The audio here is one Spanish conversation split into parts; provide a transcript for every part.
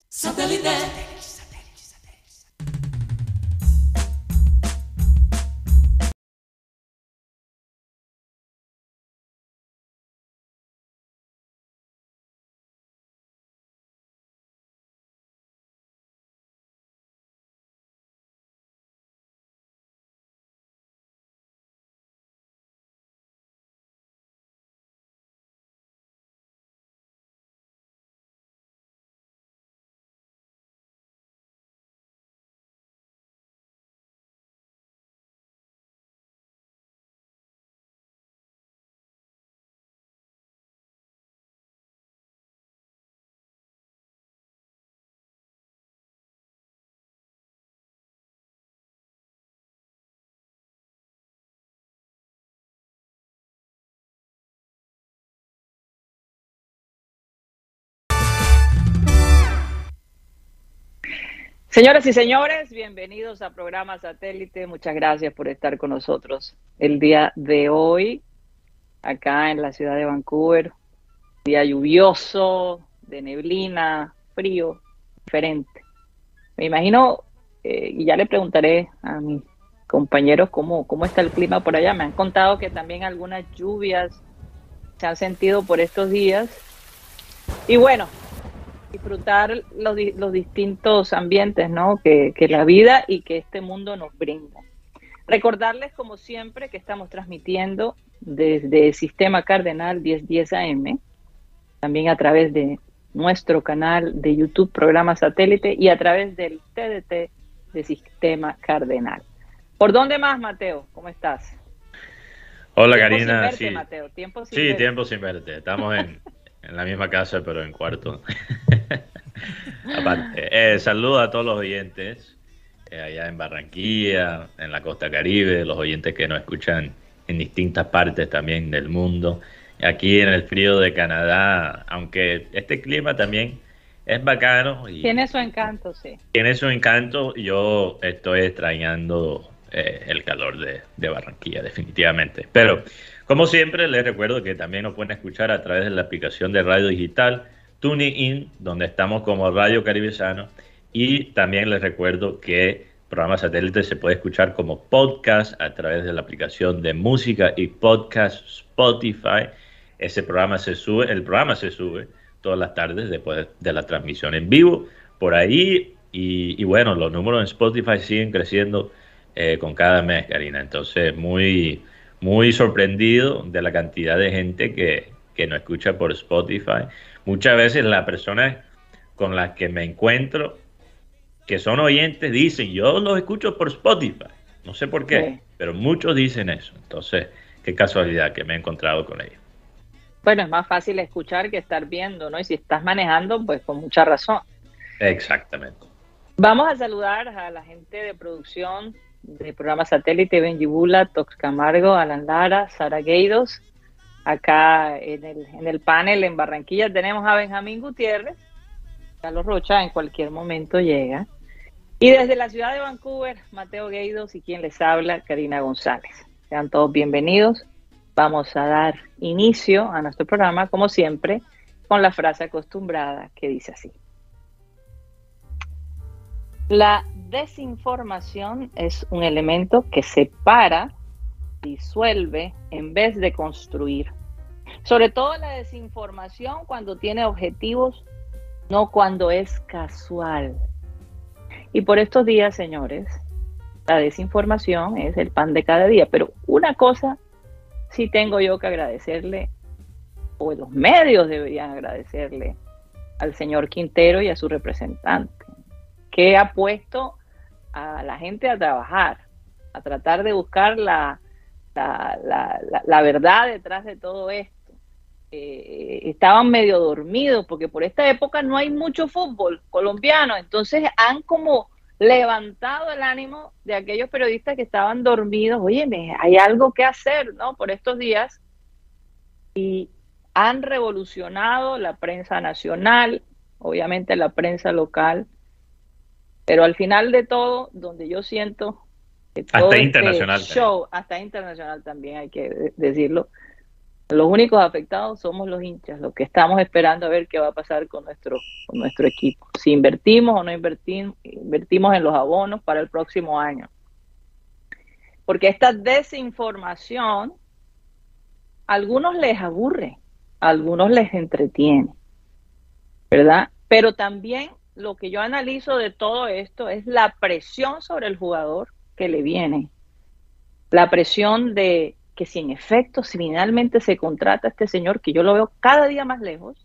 Satellite. Señoras y señores, bienvenidos a Programa Satélite. Muchas gracias por estar con nosotros el día de hoy, acá en la ciudad de Vancouver. Día lluvioso, de neblina, frío, diferente. Me imagino, y ya le preguntaré a mis compañeros cómo está el clima por allá. Me han contado que también algunas lluvias se han sentido por estos días. Y bueno, disfrutar los distintos ambientes, ¿no? que la vida y que este mundo nos brinda. Recordarles, como siempre, que estamos transmitiendo desde Sistema Cardenal 1010 AM, también a través de nuestro canal de YouTube, Programa Satélite, y a través del TDT de Sistema Cardenal. ¿Por dónde más, Mateo? ¿Cómo estás? Hola, Tiempo Karina. sin verte, Sí, Mateo. Tiempo sin sí, verte. tiempo sin verte. Estamos en la misma casa, pero en cuarto. Aparte, saludo a todos los oyentes allá en Barranquilla, en la costa Caribe, los oyentes que nos escuchan en distintas partes también del mundo. Aquí en el frío de Canadá, aunque este clima también es bacano Tiene su y encanto, sí. tiene su encanto, yo estoy extrañando el calor de Barranquilla, definitivamente. Pero, como siempre, les recuerdo que también nos pueden escuchar a través de la aplicación de radio digital TuneIn, donde estamos como Radio Caribesano. Y también les recuerdo que programa satélite se puede escuchar como podcast a través de la aplicación de música y podcast Spotify. El programa se sube todas las tardes después de la transmisión en vivo por ahí. Y bueno, los números en Spotify siguen creciendo con cada mes, Karina. Entonces, muy sorprendido de la cantidad de gente que nos escucha por Spotify. Muchas veces las personas con las que me encuentro, que son oyentes, dicen, yo los escucho por Spotify. No sé por qué, Sí. pero muchos dicen eso. Entonces, qué casualidad que me he encontrado con ellos. Bueno, es más fácil escuchar que estar viendo, ¿no? Y si estás manejando, pues con mucha razón. Exactamente. Vamos a saludar a la gente de producción del programa Satélite, Benji Bula, Tox Camargo, Alan Lara, Sara Gueidos. Acá en el panel en Barranquilla tenemos a Benjamín Gutiérrez. Carlos Rocha en cualquier momento llega. Y desde la ciudad de Vancouver, Mateo Gueidos y quien les habla, Karina González. Sean todos bienvenidos. Vamos a dar inicio a nuestro programa, como siempre, con la frase acostumbrada que dice así. La desinformación es un elemento que separa, disuelve, en vez de construir. Sobre todo la desinformación cuando tiene objetivos, no cuando es casual. Y por estos días, señores, la desinformación es el pan de cada día. Pero una cosa sí tengo yo que agradecerle, o los medios deberían agradecerle al señor Quintero y a su representante, que ha puesto a la gente a trabajar, a tratar de buscar la verdad detrás de todo esto. Estaban medio dormidos porque por esta época no hay mucho fútbol colombiano, entonces han como levantado el ánimo de aquellos periodistas que estaban dormidos. Oye, hay algo que hacer, ¿no? Por estos días, y han revolucionado la prensa nacional, obviamente la prensa local, pero al final de todo, donde yo siento que todo Hasta este internacional, Karina. show, hasta internacional también hay que decirlo, Los únicos afectados somos los hinchas, los que estamos esperando a ver qué va a pasar con nuestro equipo. Si invertimos o no invertimos en los abonos para el próximo año. Porque esta desinformación a algunos les aburre, a algunos les entretiene, ¿verdad? Pero también lo que yo analizo de todo esto es la presión sobre el jugador que le viene. La presión de que si en efecto, si finalmente se contrata a este señor, que yo lo veo cada día más lejos,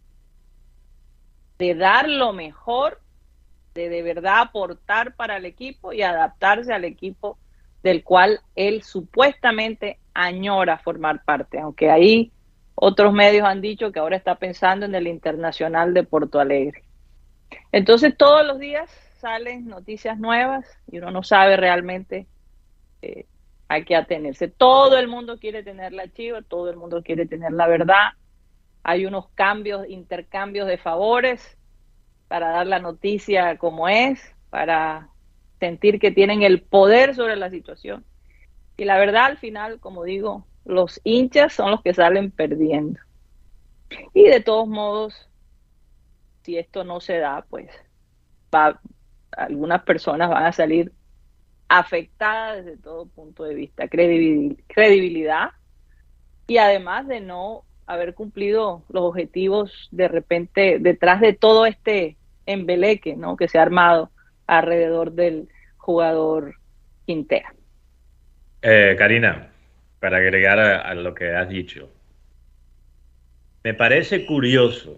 de dar lo mejor, de verdad aportar para el equipo y adaptarse al equipo del cual él supuestamente añora formar parte, aunque ahí otros medios han dicho que ahora está pensando en el Internacional de Porto Alegre. Entonces todos los días salen noticias nuevas y uno no sabe realmente a qué atenerse. Todo el mundo quiere tener la chiva, todo el mundo quiere tener la verdad. Hay unos intercambios de favores para dar la noticia como es, para sentir que tienen el poder sobre la situación. Y la verdad, al final, como digo, los hinchas son los que salen perdiendo. Y de todos modos, si esto no se da, pues algunas personas van a salir afectadas desde todo punto de vista, credibilidad y además de no haber cumplido los objetivos de repente detrás de todo este embeleque, ¿no?, que se ha armado alrededor del jugador Quintero. Karina, para agregar a lo que has dicho, me parece curioso,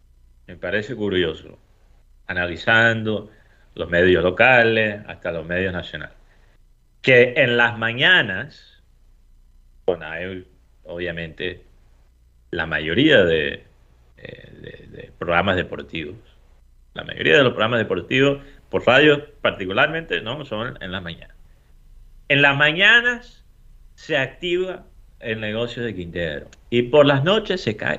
analizando los medios locales hasta los medios nacionales, que en las mañanas, hay obviamente la mayoría de programas deportivos, la mayoría de los programas deportivos, por radio particularmente, no son en las mañanas. En las mañanas se activa el negocio de Quintero y por las noches se cae.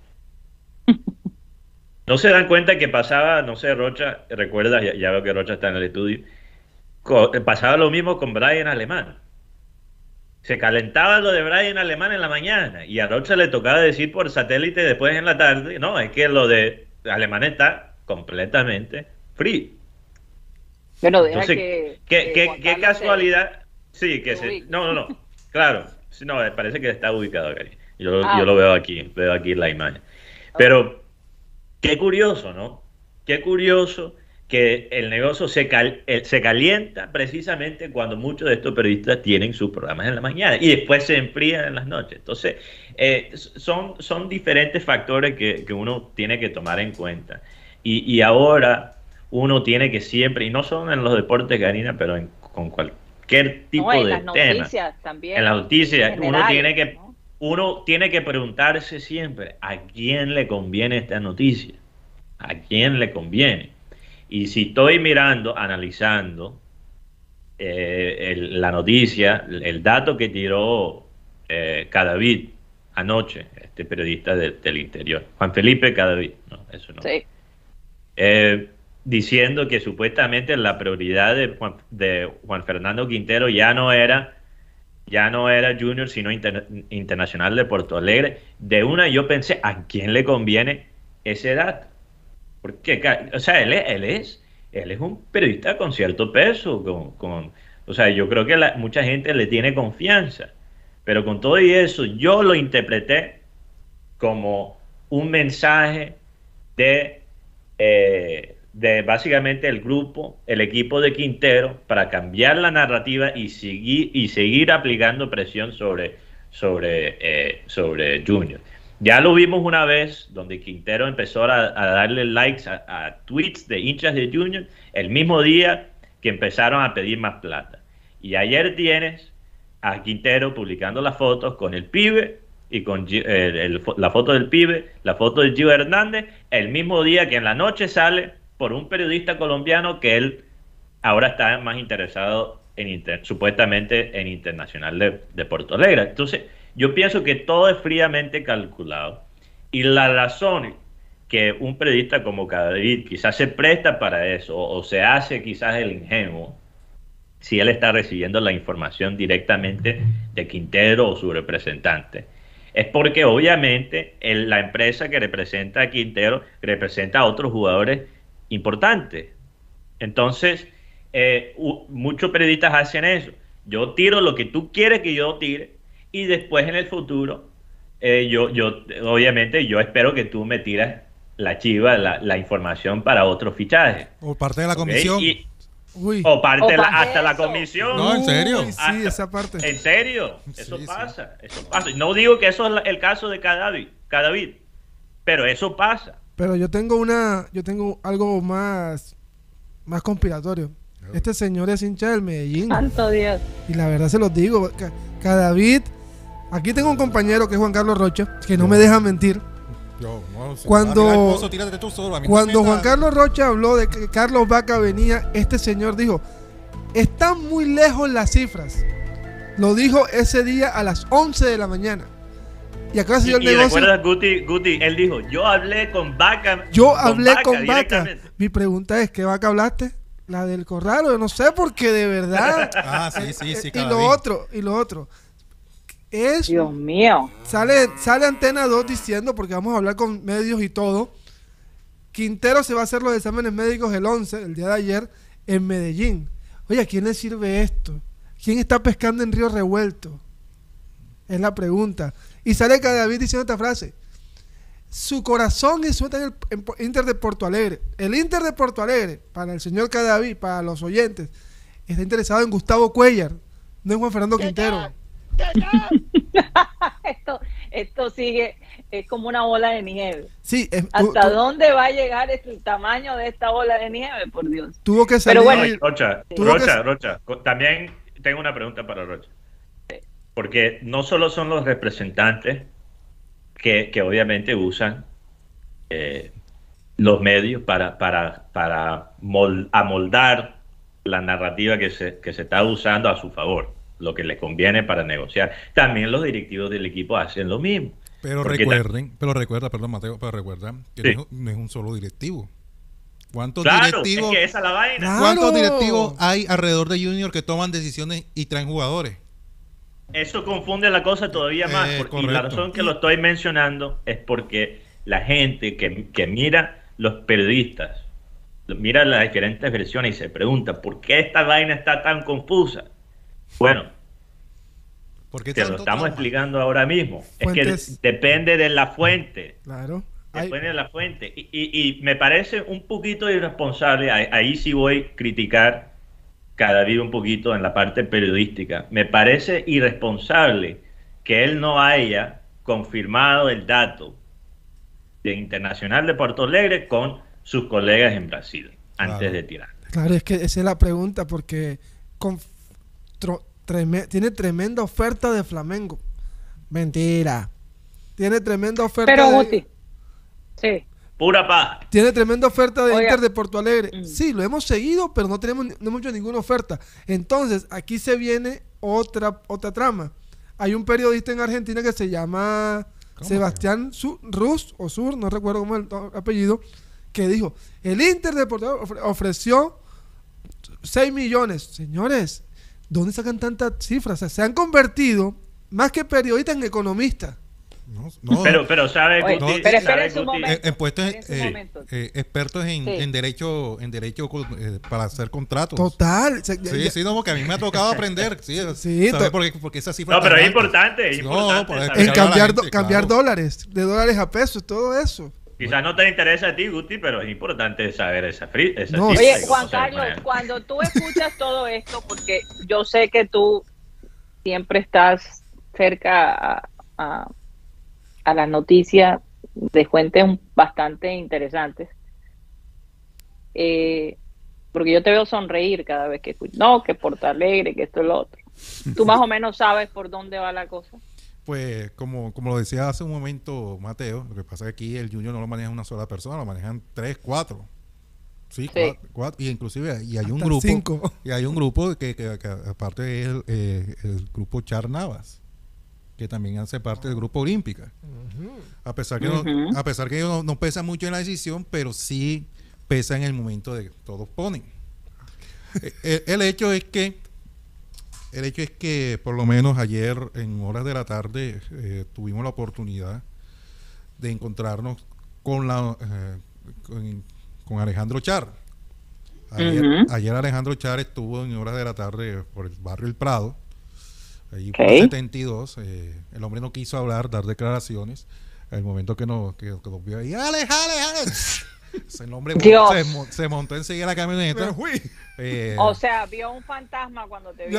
No se dan cuenta que pasaba, no sé, Rocha, recuerdas, ya veo que Rocha está en el estudio, pasaba lo mismo con Brian Alemán. Se calentaba lo de Brian Alemán en la mañana y a Rocha le tocaba decir por satélite después en la tarde, no, es que lo de Alemán está completamente frío. Bueno, entonces, qué casualidad. Sí, que se... No, claro, no, parece que está ubicado acá. Yo lo veo aquí la imagen. Pero qué curioso, ¿no? Qué curioso que el negocio se calienta precisamente cuando muchos de estos periodistas tienen sus programas en la mañana y después se enfrían en las noches. Entonces, son diferentes factores que uno tiene que tomar en cuenta. Y ahora uno tiene que siempre, y no solo en los deportes, Karina, pero con cualquier tipo de tema. También, en las noticias uno tiene que preguntarse siempre a quién le conviene esta noticia, a quién le conviene. Y si estoy analizando la noticia, el dato que tiró Cadavid anoche, este periodista del Interior, Juan Felipe Cadavid, no, eso no. Sí. Diciendo que supuestamente la prioridad de Juan Fernando Quintero ya no era Junior, sino Internacional de Porto Alegre. De una yo pensé, ¿a quién le conviene ese dato? Porque, o sea, él es un periodista con cierto peso, o sea, yo creo que mucha gente le tiene confianza, pero con todo y eso, yo lo interpreté como un mensaje de básicamente el equipo de Quintero para cambiar la narrativa y seguir aplicando presión sobre Junior. Ya lo vimos una vez donde Quintero empezó a darle likes a tweets de hinchas de Junior el mismo día que empezaron a pedir más plata. Y ayer tienes a Quintero publicando las fotos con el pibe y con la foto del pibe, la foto de Gio Hernández, el mismo día que en la noche sale por un periodista colombiano que él ahora está más interesado supuestamente en Internacional de Porto Alegre. Entonces, yo pienso que todo es fríamente calculado y la razón que un periodista como Cadavid quizás se presta para eso o se hace quizás el ingenuo si él está recibiendo la información directamente de Quintero o su representante, es porque obviamente la empresa que representa a Quintero representa a otros jugadores importantes. Entonces, muchos periodistas hacen eso. Yo tiro lo que tú quieres que yo tire y después en el futuro, obviamente yo espero que tú me tiras la chiva, la información para otros fichajes. O parte de la ¿Okay? comisión. O parte hasta la comisión. No, en serio. Uy, sí, esa parte. En serio, eso Sí, pasa, eso pasa. No digo que eso es el caso de Cadavid, pero eso pasa. Pero yo tengo algo más conspiratorio. Este señor es hincha del Medellín. Santo Dios. Y la verdad se los digo, Cadavid, aquí tengo un compañero que es Juan Carlos Rocha, que no me deja mentir. Cuando Juan Carlos Rocha habló de que Carlos Vaca venía, este señor dijo, están muy lejos las cifras. Lo dijo ese día a las 11 de la mañana. Y acá se dio el negocio. ¿Recuerdas, Guti? Él dijo, yo hablé con Vaca. Yo hablé con Vaca. Mi pregunta es, ¿qué Vaca hablaste? La del corral, o no sé, porque de verdad. Sí. Y lo otro. Es, Dios mío. Sale Antena 2 diciendo, porque vamos a hablar con medios y todo, Quintero se va a hacer los exámenes médicos el 11, el día de ayer, en Medellín. Oye, ¿a quién le sirve esto? ¿Quién está pescando en río revuelto? Es la pregunta. Y sale Cadavid diciendo esta frase: su corazón y su está en el Inter de Porto Alegre. El Inter de Porto Alegre, para el señor Cadavid, para los oyentes, está interesado en Gustavo Cuéllar, no en Juan Fernando Quintero. Esto sigue, es como una bola de nieve. Sí, ¿Hasta dónde va a llegar el tamaño de esta bola de nieve, por Dios? Tuvo que salir. Pero bueno, Rocha, también tengo una pregunta para Rocha. Porque no solo son los representantes que obviamente usan los medios para amoldar la narrativa que se está usando a su favor, lo que les conviene para negociar. También los directivos del equipo hacen lo mismo. Pero recuerda, perdón Mateo, que sí, no es un solo directivo. ¿Cuántos directivos? Es que esa es la vaina. Claro. ¿Cuántos directivos hay alrededor de Junior que toman decisiones y traen jugadores? Eso confunde la cosa todavía más. Y la razón que lo estoy mencionando es porque la gente que mira los periodistas, mira las diferentes versiones y se pregunta ¿por qué esta vaina está tan confusa? Bueno, te lo estamos explicando ahora mismo. Fuentes. Es que depende de la fuente. Claro. Depende de la fuente. Y me parece un poquito irresponsable. Ahí sí voy a criticar cada día un poquito en la parte periodística. Me parece irresponsable que él no haya confirmado el dato de Internacional de Porto Alegre con sus colegas en Brasil antes de tirar. Claro, es que esa es la pregunta, porque tiene tremenda oferta de Flamengo. Mentira. Tiene tremenda oferta. Pero Guti, sí. Pura paja. Tiene tremenda oferta de Oiga. Inter de Porto Alegre. Sí, lo hemos seguido, pero no hemos hecho ninguna oferta. Entonces, aquí se viene otra trama. Hay un periodista en Argentina que se llama Sebastián Rus, no recuerdo cómo es el apellido, que dijo, el Inter de Porto Alegre ofreció 6 millones. Señores, ¿dónde sacan tantas cifras? O sea, se han convertido, más que periodistas, en economistas. Pero sabe, Oye, Guti, pero sabe, esperen un Guti, momento. expertos en derecho para hacer contratos. Total. Sí, no, porque a mí me ha tocado aprender. Sí, ¿sabe por qué esa cifra? No, pero es importante. En cambiar dólares, de dólares a pesos, todo eso. Quizás no te interesa a ti, Guti, pero es importante saber esa No. cifra. Oye, Juan Carlos, cuando tú escuchas todo esto, porque yo sé que tú siempre estás cerca a las noticias de fuentes bastante interesantes, porque yo te veo sonreír cada vez que escucho, no, que Porto Alegre, que esto y lo otro. ¿Tú más o menos sabes por dónde va la cosa? Pues como lo decía hace un momento Mateo, lo que pasa es que aquí el Junior no lo maneja una sola persona, lo manejan 3, 4. Sí, 4, y inclusive y hay un grupo 5. Y hay un grupo que aparte es el grupo Char Navas, que también hace parte del grupo Olímpica. A pesar que ellos no pesa mucho en la decisión, pero sí pesa en el momento de que todos ponen. El hecho es que El hecho es que por lo menos ayer en horas de la tarde tuvimos la oportunidad de encontrarnos con con Alejandro Char. Ayer Alejandro Char estuvo en horas de la tarde por el barrio El Prado, ahí por 72. El hombre no quiso hablar, dar declaraciones. El momento que nos vio ahí, ¡Ale! El hombre se montó enseguida la camioneta. O sea, vio un fantasma cuando te vio.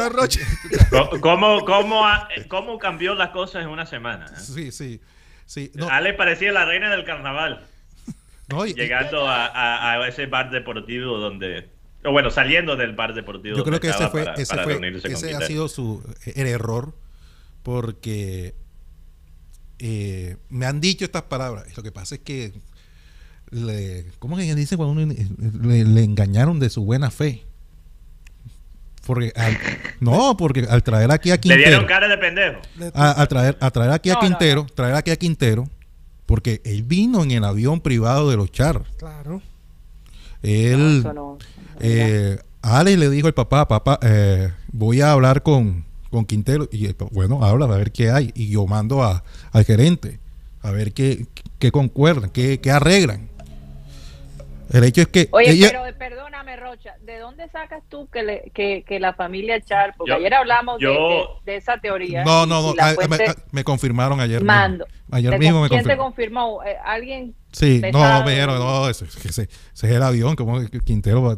¿Cómo cambió las cosas en una semana? Sí. No. Ale parecía la reina del carnaval. No, llegando a ese bar deportivo saliendo del bar deportivo. Yo creo que ese ha sido el error, porque me han dicho estas palabras. Lo que pasa es que ¿cómo que dice cuando uno le engañaron de su buena fe? Porque al traer aquí a Quintero, le dieron cara de pendejo. A traer aquí a Quintero, traer aquí a Quintero, porque él vino en el avión privado de los Char. Claro. Él, Alex le dijo al papá, voy a hablar con Quintero, y bueno, habla a ver qué hay, y yo mando al gerente a ver qué concuerdan, qué arreglan. El hecho es que pero perdóname, Rocha, ¿de dónde sacas tú que la familia Char, porque ayer hablamos de esa teoría? No, me confirmaron ayer mismo. ¿Quién te confirmó? ¿Alguien? Sí, me dijeron, ese es el avión, como Quintero,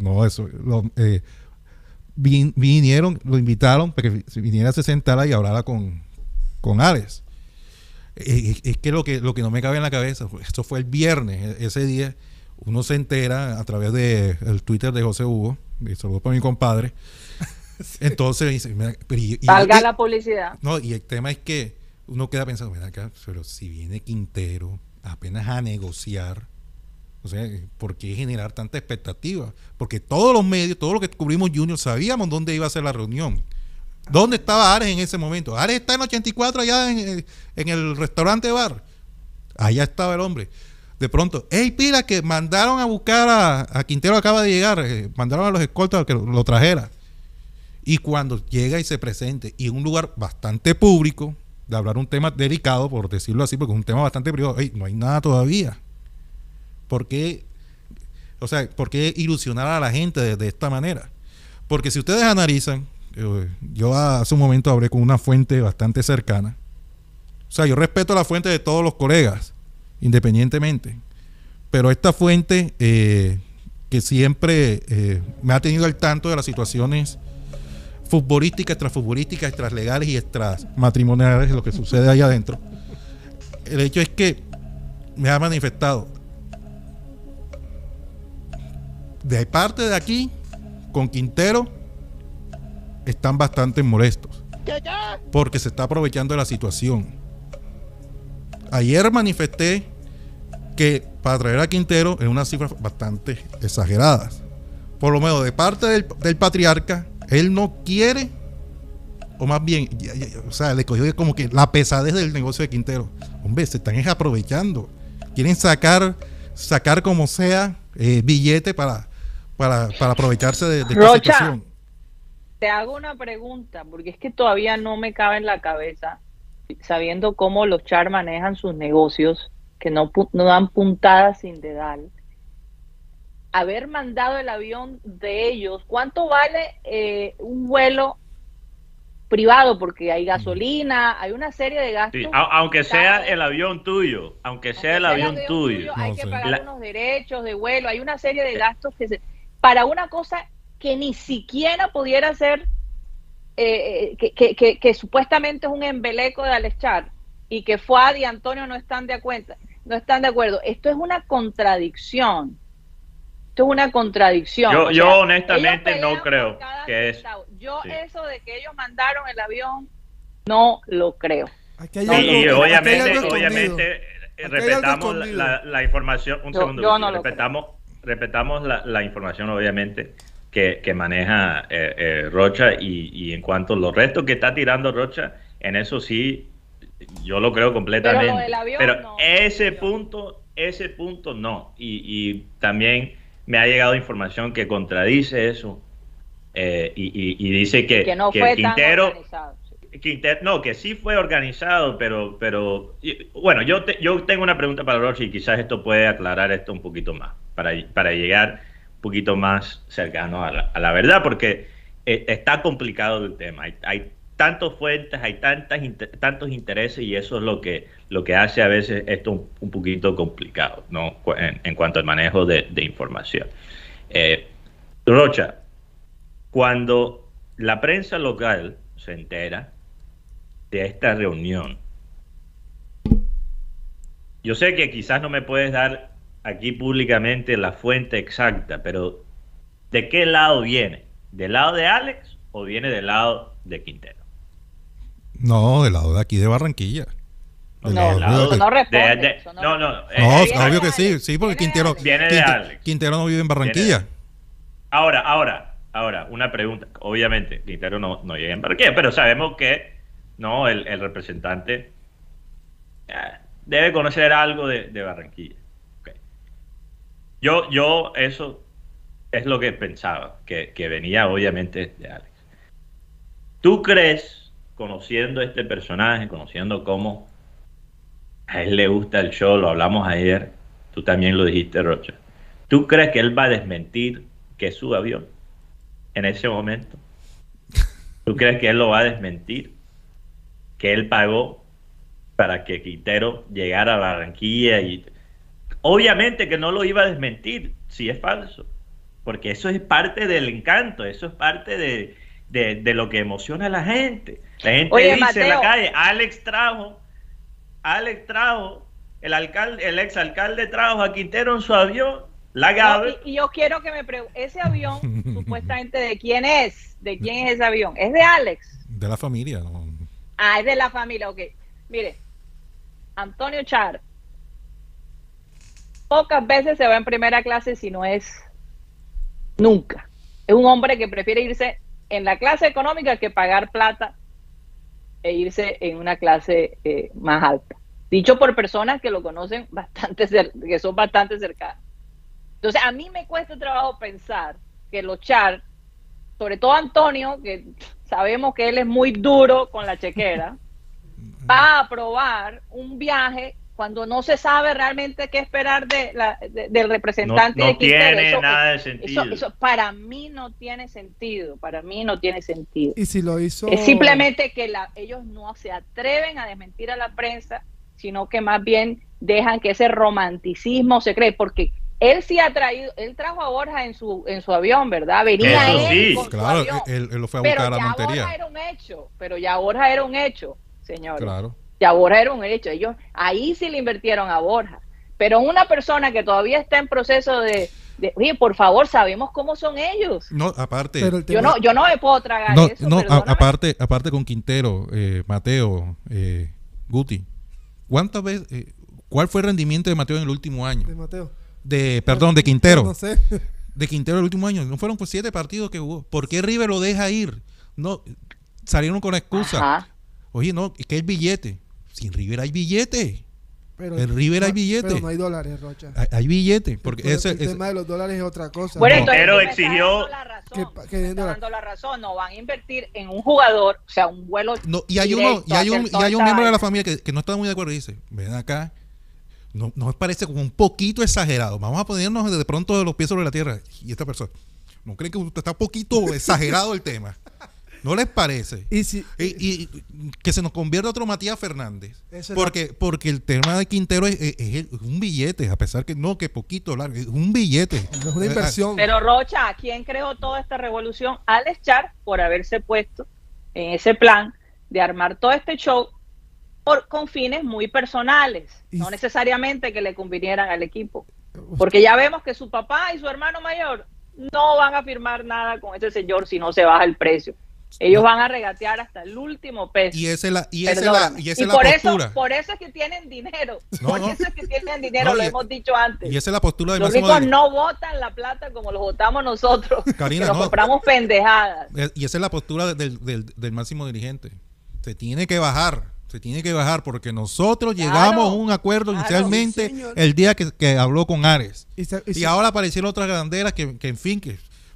vinieron, lo invitaron para que viniera, se sentara y hablara con Alex. Es que lo que no me cabe en la cabeza, esto fue el viernes, ese día uno se entera a través del Twitter de José Hugo, saludos para mi compadre. Sí. Entonces dice, valga la publicidad. No, y el tema es que uno queda pensando, mira acá, pero si viene Quintero apenas a negociar, o sea, ¿por qué generar tanta expectativa? Porque todos los medios, todo lo que cubrimos Junior, sabíamos dónde iba a ser la reunión. ¿Dónde estaba Ares en ese momento? Ares está en 84 allá en el restaurante bar. Allá estaba el hombre. De pronto, ¡hey, pila! Que mandaron a buscar a Quintero, acaba de llegar. Mandaron a los escoltas a que lo trajera. Y cuando llega y se presente, y en un lugar bastante público, de hablar un tema delicado, por decirlo así, porque es un tema bastante privado, no hay nada todavía. ¿Por qué ilusionar a la gente de esta manera? Porque si ustedes analizan, yo hace un momento hablé con una fuente bastante cercana. O sea, yo respeto la fuente de todos los colegas, independientemente. Pero esta fuente que siempre me ha tenido al tanto de las situaciones futbolísticas, extrafutbolísticas, extralegales y extramatrimoniales, lo que sucede ahí adentro. El hecho es que me ha manifestado de parte de aquí, con Quintero, están bastante molestos porque se está aprovechando de la situación. Ayer manifesté que para traer a Quintero en unas cifras bastante exageradas, por lo menos de parte del patriarca. Él no quiere, o más bien, o sea, le cogió como que la pesadez del negocio de Quintero. Hombre, se están aprovechando, quieren sacar como sea billete para aprovecharse de esta situación. Te hago una pregunta, porque es que todavía no me cabe en la cabeza, sabiendo cómo los Char manejan sus negocios, que no dan puntadas sin dedal. Haber mandado el avión de ellos, ¿cuánto vale un vuelo privado? Porque hay gasolina, hay una serie de gastos. Sí, aunque sea el avión tuyo, hay que pagar unos derechos de vuelo, hay una serie de gastos para una cosa que ni siquiera pudiera ser, que supuestamente es un embeleco de Alex Char, y que Fuad y Antonio no están de acuerdo. Esto es una contradicción. Yo honestamente no creo que es. Eso de que ellos mandaron el avión, no lo creo. Y obviamente respetamos la información. Un segundo. Respetamos la información, obviamente, que maneja Rocha, y en cuanto a los restos que está tirando Rocha, en eso sí, yo lo creo completamente. Pero, lo del avión, pero no, ese punto no. Y también me ha llegado información que contradice eso. y dice que no fue Quintero, tan organizado. No, que sí fue organizado, pero bueno, yo tengo una pregunta para Rocha y quizás esto puede aclarar esto un poquito más, para llegar un poquito más cercano a la verdad, porque está complicado el tema. Hay tantas fuentes, hay tantos intereses, y eso es lo que hace a veces esto un poquito complicado, ¿no? En cuanto al manejo de información. Rocha, cuando la prensa local se entera de esta reunión, yo sé que quizás no me puedes dar aquí públicamente la fuente exacta, pero ¿de qué lado viene? ¿Del lado de Alex o viene del lado de Quintero? No, del lado de aquí de Barranquilla. No responde. Obvio que sí, porque Quintero viene de Alex. Quintero no vive en Barranquilla. Ahora, una pregunta. Obviamente, Quintero no llega en Barranquilla, pero sabemos que no, el representante debe conocer algo de Barranquilla. Okay. Yo eso es lo que pensaba, que venía obviamente de Alex. ¿Tú crees, conociendo este personaje, conociendo cómo a él le gusta el show, lo hablamos ayer, tú también lo dijiste, Rocha, ¿tú crees que él va a desmentir que es su avión en ese momento? ¿Tú crees que él lo va a desmentir? Que él pagó para que Quintero llegara a Barranquilla, y obviamente que no lo iba a desmentir si es falso, porque eso es parte del encanto, eso es parte de lo que emociona a la gente. La gente dice, Mateo, en la calle, Alex trajo, el exalcalde trajo a Quintero en su avión, la Gabe. Y yo quiero que me pregunte, ese avión, supuestamente, ¿de quién es? ¿De quién es ese avión? ¿Es de Alex? De la familia, ¿no? Ah, es de la familia, ok. Mire, Antonio Char pocas veces se va en primera clase, si no es nunca. Es un hombre que prefiere irse en la clase económica que pagar plata e irse en una clase más alta. Dicho por personas que lo conocen bastante, que son bastante cercanas. Entonces, a mí me cuesta trabajo pensar que los Char, sobre todo Antonio, que sabemos que él es muy duro con la chequera, va a aprobar un viaje cuando no se sabe realmente qué esperar del representante de Quintero. No tiene nada de sentido. Eso para mí no tiene sentido. Para mí no tiene sentido. Y si lo hizo... Es simplemente que ellos no se atreven a desmentir a la prensa, sino que más bien dejan que ese romanticismo se cree, porque él sí él trajo a Borja en su avión, ¿verdad? Venía eso él sí, con claro, su avión. él lo fue a buscar a Montería. Pero ya Borja era un hecho, señores. Claro. Ya Borja era un hecho. Ellos ahí sí le invirtieron a Borja. Pero una persona que todavía está en proceso de oye, por favor, sabemos cómo son ellos. No, aparte. Yo no me puedo tragar eso. No, aparte con Quintero, Mateo, Guti. ¿Cuántas veces? ¿Cuál fue el rendimiento de Mateo en el último año? De Mateo. De Quintero. No sé. De Quintero el último año. No fueron 7 partidos que jugó. ¿Por qué River lo deja ir? No, salieron con la excusa. Ajá. Oye, no, es que el billete. Sin River hay billete. Pero, en River hay billete. Pero no hay dólares, Rocha. Hay billete. Porque el tema de los dólares es otra cosa. Bueno, no. Pero exigió... está dando la razón. No van a invertir en un jugador, o sea, un vuelo. No, y hay un miembro de la familia que no está muy de acuerdo y dice, ven acá. No, nos parece como un poquito exagerado. Vamos a ponernos de pronto de los pies sobre la tierra. Y esta persona, ¿no creen que usted está un poquito exagerado el tema? ¿No les parece? Y que se nos convierta otro Matías Fernández. Porque el tema de Quintero es un billete, a pesar que no, que poquito largo, es un billete. Es una inversión. Pero Rocha, ¿quién creó toda esta revolución? Alex Char, por haberse puesto en ese plan de armar todo este show con fines muy personales, no necesariamente que le convinieran al equipo. Porque ya vemos que su papá y su hermano mayor no van a firmar nada con ese señor si no se baja el precio. Ellos van a regatear hasta el último peso. Y esa es la postura. Por eso es que tienen dinero. Eso es que tienen dinero, lo hemos dicho antes. Y esa es la postura del Los ricos no votan la plata como lo votamos nosotros. Karina, que nos compramos pendejadas. Y esa es la postura del máximo dirigente. Se tiene que bajar porque nosotros llegamos a un acuerdo inicialmente el día que habló con Ares. Y ahora aparecieron otras banderas que en fin, que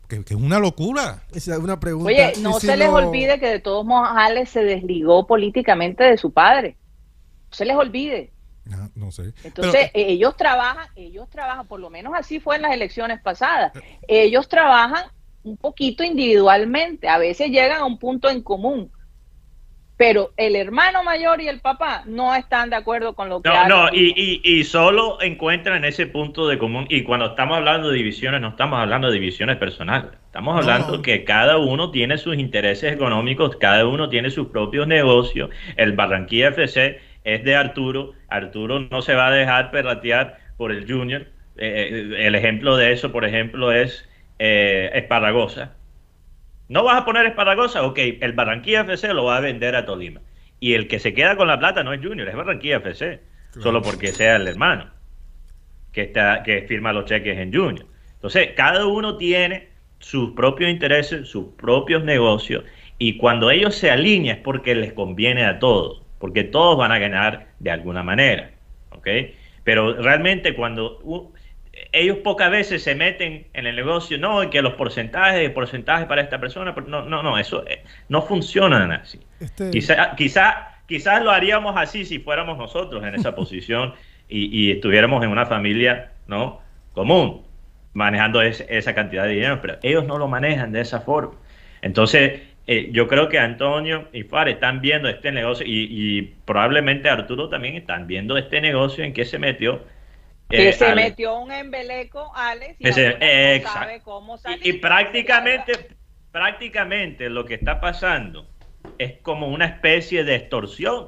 que es una locura. Esa es una pregunta. Oye, no se les olvide que de todos modos Alex se desligó políticamente de su padre. No se les olvide. No sé. Entonces, ellos trabajan, por lo menos así fue en las elecciones pasadas. Ellos trabajan un poquito individualmente, a veces llegan a un punto en común. Pero el hermano mayor y el papá no están de acuerdo con lo que y solo encuentran ese punto de común. Y cuando estamos hablando de divisiones, no estamos hablando de divisiones personales. Estamos hablando que cada uno tiene sus intereses económicos, cada uno tiene sus propios negocios. El Barranquilla FC es de Arturo. Arturo no se va a dejar perratear por el Junior. El ejemplo de eso, por ejemplo, es Esparragosa. ¿No vas a poner Esparragosa? Ok, el Barranquilla FC lo va a vender a Tolima. Y el que se queda con la plata no es Junior, es Barranquilla FC. Claro. Solo porque sea el hermano que firma los cheques en Junior. Entonces, cada uno tiene sus propios intereses, sus propios negocios. Y cuando ellos se alinean es porque les conviene a todos. Porque todos van a ganar de alguna manera. ¿Ok? Pero realmente cuando... ellos pocas veces se meten en el negocio, no, y que los porcentajes para esta persona, no, eso no funciona así. Quizás lo haríamos así si fuéramos nosotros en esa posición y estuviéramos en una familia, ¿no?, común, manejando esa cantidad de dinero, pero ellos no lo manejan de esa forma. Entonces, yo creo que Antonio y Fares están viendo este negocio y probablemente Arturo también están viendo este negocio en que se metió. Que se metió un embeleco, Alex, y no sabe cómo salir. Y prácticamente lo que está pasando es como una especie de extorsión.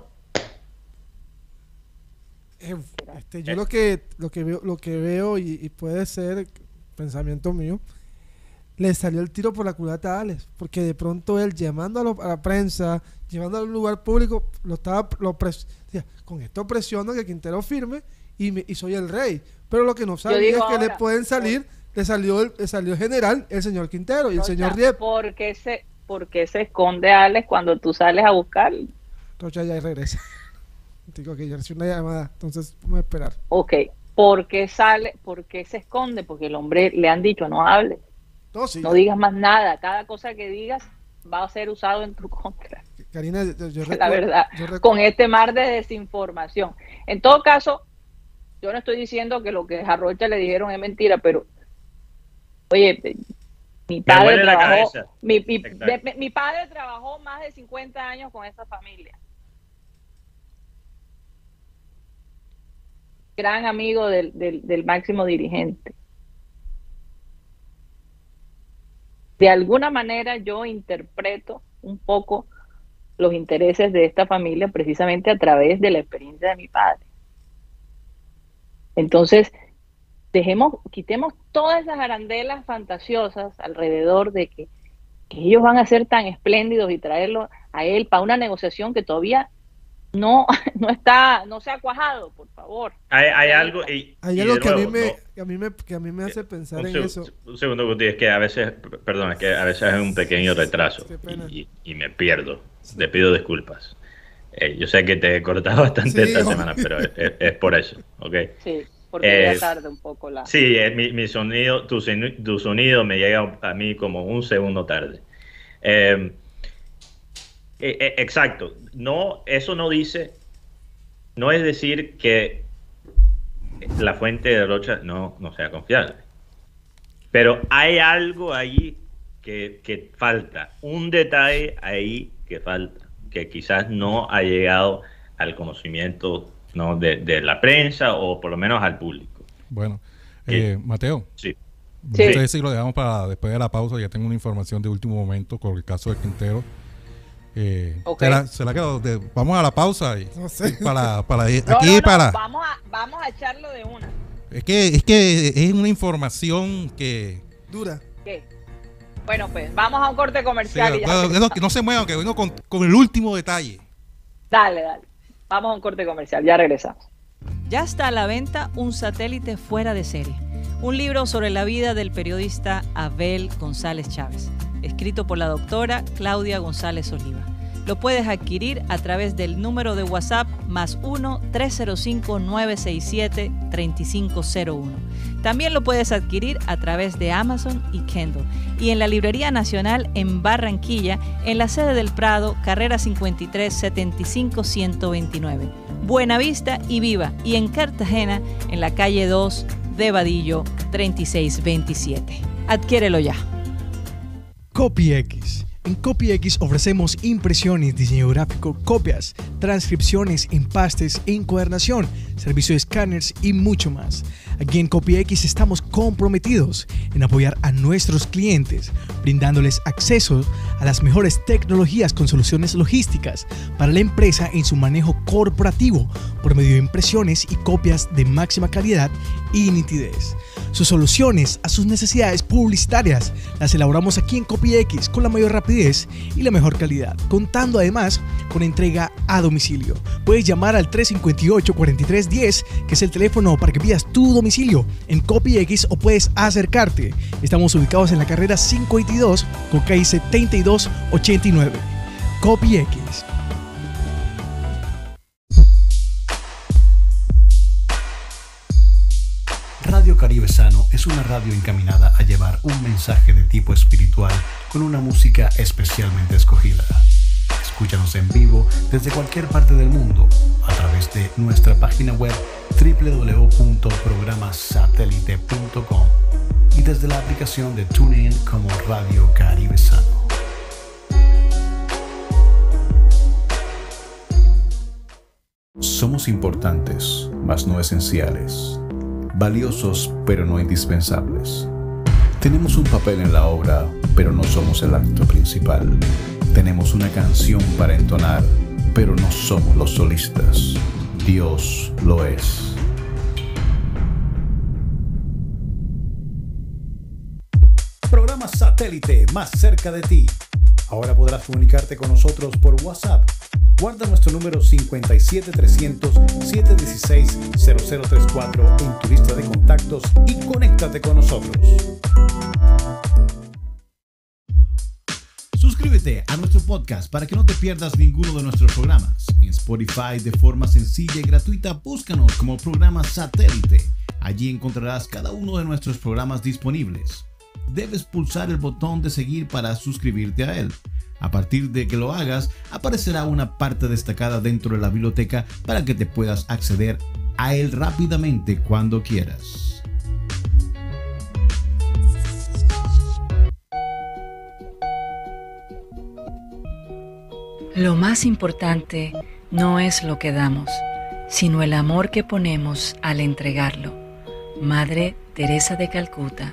Yo lo que veo y puede ser pensamiento mío, le salió el tiro por la culata a Alex, porque de pronto él llamando a la prensa, llevando a un lugar público, con esto presiono que Quintero firme y soy el rey. Pero lo que no sabía es que ahora, le pueden salir, le salió el general, el señor Quintero y el señor Riep. ¿Por qué se esconde Alex cuando tú sales a buscarlo? Rocha ya regresa. Digo que ya recibió una llamada, entonces vamos a esperar. Ok, ¿por qué se esconde? Porque el hombre le han dicho no hable, no digas más nada, cada cosa que digas va a ser usado en tu contra. Karina, la verdad, con este mar de desinformación. En todo caso, yo no estoy diciendo que lo que a Rocha le dijeron es mentira, pero oye, mi padre trabajó más de 50 años con esa familia. Gran amigo del máximo dirigente. De alguna manera yo interpreto un poco los intereses de esta familia precisamente a través de la experiencia de mi padre. Entonces, quitemos todas esas arandelas fantasiosas alrededor de que ellos van a ser tan espléndidos y traerlo a él para una negociación que todavía no se ha cuajado, por favor. Hay algo que a mí me hace pensar en eso. Un segundo, Guti, es que a veces, perdón, es que a veces hay un pequeño retraso y me pierdo. Te pido disculpas. Yo sé que te he cortado bastante esta semana, pero es por eso, ¿ok? Sí, porque ya tarde un poco la... Sí, mi sonido, tu sonido me llega a mí como un segundo tarde. Exacto. No, eso no dice, no es decir que la fuente de Rocha no sea confiable. Pero hay algo ahí que falta, un detalle ahí que falta, que quizás no ha llegado al conocimiento, ¿no?, de la prensa o por lo menos al público. Bueno, Mateo. Sí. No sé si lo dejamos para después de la pausa. Ya tengo una información de último momento con el caso de Quintero. Vamos a la pausa y no sé. Vamos a echarlo de una. Es que es una información que dura. ¿Qué? Bueno, pues vamos a un corte comercial. Que no se muevan, que vengo con el último detalle. Dale. Vamos a un corte comercial, ya regresamos. Ya está a la venta Un satélite fuera de serie, un libro sobre la vida del periodista Abel González Chávez, escrito por la doctora Claudia González Oliva. lo puedes adquirir a través del número de WhatsApp +1 305 967 3501. También lo puedes adquirir a través de Amazon y Kindle. Y en la Librería Nacional en Barranquilla, en la sede del Prado, carrera 53 75 129. Buenavista y Viva. Y en Cartagena, en la calle 2 de Vadillo 3627. Adquiérelo ya. CopyX. En CopyX ofrecemos impresiones, diseño gráfico, copias, transcripciones, empastes e encuadernación, servicio de escáneres y mucho más. Aquí en CopyX estamos comprometidos en apoyar a nuestros clientes, brindándoles acceso a las mejores tecnologías con soluciones logísticas para la empresa en su manejo corporativo por medio de impresiones y copias de máxima calidad y nitidez. Sus soluciones a sus necesidades publicitarias las elaboramos aquí en CopyX con la mayor rapidez y la mejor calidad, contando además con entrega a domicilio. Puedes llamar al 358-4310, que es el teléfono para que pidas tu domicilio en CopyX, o puedes acercarte. Estamos ubicados en la carrera 522 con calle 7289. CopyX. Radio Caribe Sano es una radio encaminada a llevar un mensaje de tipo espiritual con una música especialmente escogida. Escúchanos en vivo desde cualquier parte del mundo a través de nuestra página web www.programasatélite.com y desde la aplicación de TuneIn como Radio Caribe Sano. Somos importantes, mas no esenciales. Valiosos, pero no indispensables. Tenemos un papel en la obra, pero no somos el acto principal. Tenemos una canción para entonar, pero no somos los solistas. Dios lo es. Programa Satélite, más cerca de ti. Ahora podrás comunicarte con nosotros por WhatsApp. Guarda nuestro número 57300-716-0034 en tu lista de contactos y conéctate con nosotros. Suscríbete a nuestro podcast para que no te pierdas ninguno de nuestros programas. En Spotify, de forma sencilla y gratuita, búscanos como Programa Satélite. Allí encontrarás cada uno de nuestros programas disponibles. Debes pulsar el botón de seguir para suscribirte a él. A partir de que lo hagas, aparecerá una parte destacada dentro de la biblioteca para que te puedas acceder a él rápidamente cuando quieras. Lo más importante no es lo que damos, sino el amor que ponemos al entregarlo. Madre Teresa de Calcuta.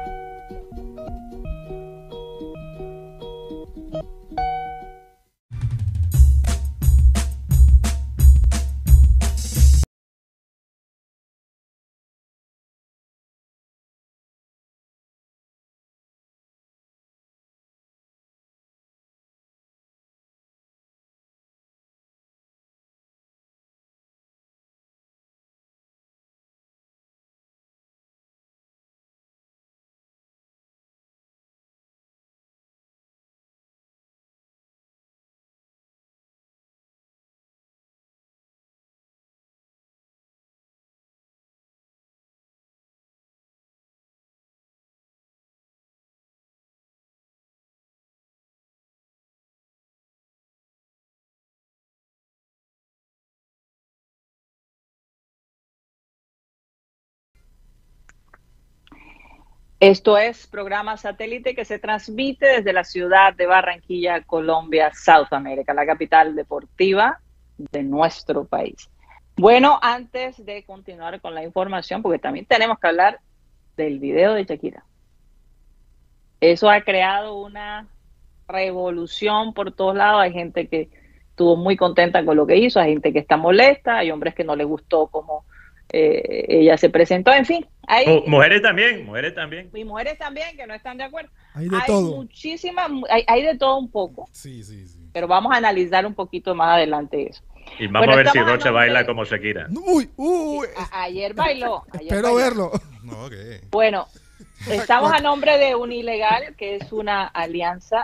Esto es Programa Satélite, que se transmite desde la ciudad de Barranquilla, Colombia, Sudamérica, la capital deportiva de nuestro país. Bueno, antes de continuar con la información, porque también tenemos que hablar del video de Shakira. Eso ha creado una revolución por todos lados. Hay gente que estuvo muy contenta con lo que hizo, hay gente que está molesta, hay hombres que no les gustó cómo ella se presentó, en fin. Hay, mujeres también. Y mujeres también que no están de acuerdo. Hay de todo. Muchísimas, hay de todo un poco. Sí. Pero vamos a analizar un poquito más adelante eso. Y vamos a ver si Rocha baila como Shakira. Uy. Ayer bailó. Espero verlo. No, ¿qué? Bueno, estamos a nombre de Unilegal, que es una alianza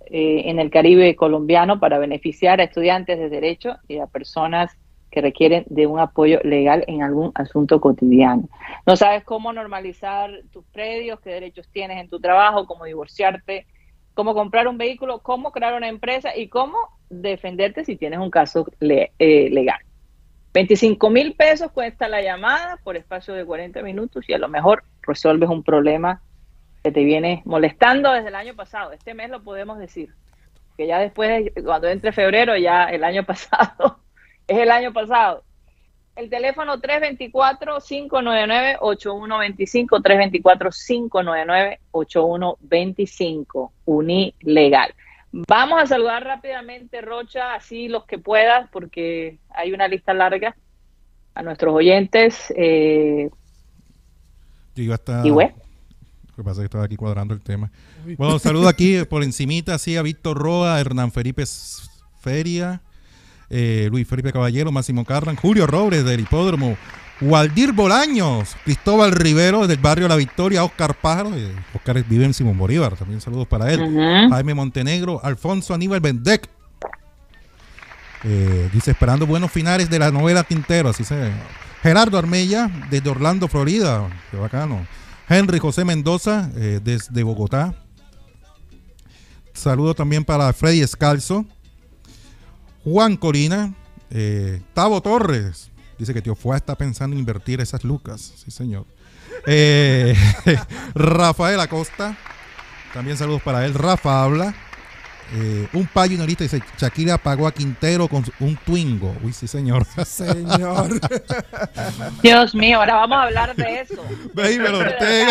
en el Caribe colombiano para beneficiar a estudiantes de Derecho y a personas que requieren de un apoyo legal en algún asunto cotidiano. No sabes cómo normalizar tus predios, qué derechos tienes en tu trabajo, cómo divorciarte, cómo comprar un vehículo, cómo crear una empresa y cómo defenderte si tienes un caso legal. 25,000 pesos cuesta la llamada por espacio de 40 minutos y a lo mejor resuelves un problema que te viene molestando desde el año pasado. Este mes lo podemos decir, que ya después, cuando entre febrero, ya el año pasado, es el año pasado. El teléfono 324-599-8125, 324-599-8125, Unilegal. Vamos a saludar rápidamente, Rocha, así los que puedas, porque hay una lista larga, a nuestros oyentes. Yo iba hasta... Lo que pasa es que estaba aquí cuadrando el tema. Bueno, saludo aquí por encimita, así a Víctor Roa, Hernán Felipe Feria, Luis Felipe Caballero, Máximo Carran, Julio Robles del Hipódromo, Waldir Bolaños, Cristóbal Rivero del barrio La Victoria, Oscar Pájaro, Oscar vive en Simón Bolívar, también saludos para él, Jaime Montenegro, Alfonso Aníbal Bendec, dice esperando buenos finales de la novela Quintero, así se... Gerardo Armella desde Orlando, Florida, qué bacano. Henry José Mendoza desde Bogotá, saludo también para Freddy Escalzo, Juan Corina, Tavo Torres, dice que Tío Fua está pensando en invertir esas lucas. Sí, señor. Rafael Acosta, también saludos para él. Rafa habla. Un payo inorista dice: Shakira pagó a Quintero con un Twingo. Uy, sí, señor. Señor. Dios mío, ahora vamos a hablar de eso. Baby Ortega.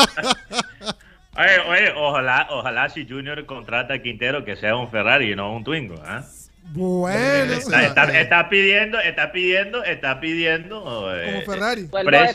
Oye, ojalá si Junior contrata a Quintero que sea un Ferrari y no un Twingo, ¿eh? Bueno, está pidiendo como Ferrari.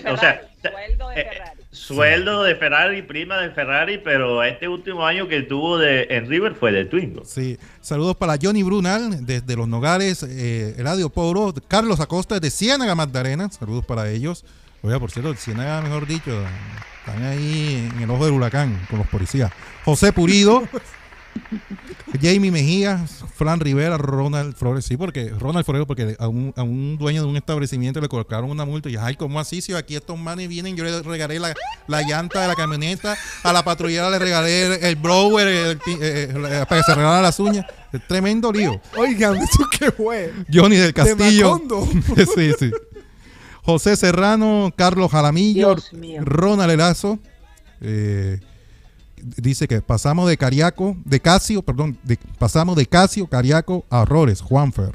Sueldo de Ferrari, prima de Ferrari, pero este último año que tuvo en River fue de Twingo. Sí, saludos para Johnny Brunal desde Los Nogales, Eladio Poro, Carlos Acosta desde Ciénaga Magdalena, saludos para ellos. Oiga, por cierto, Ciénaga, mejor dicho, están ahí en el ojo del huracán con los policías. José Purido, Jamie Mejía, Fran Rivera, Ronald Flores, sí, porque a un dueño de un establecimiento le colocaron una multa y ay, ¿cómo así? Si aquí estos manes vienen, yo le regalé la llanta de la camioneta, a la patrullera le regalé el blower para que se regalara las uñas. Es tremendo lío. Oigan, ¿eso qué fue? Johnny del Castillo. Sí. José Serrano, Carlos Jaramillo, Ronald Erazo, dice que pasamos de Casio, Cariaco a Rores, Juanfer.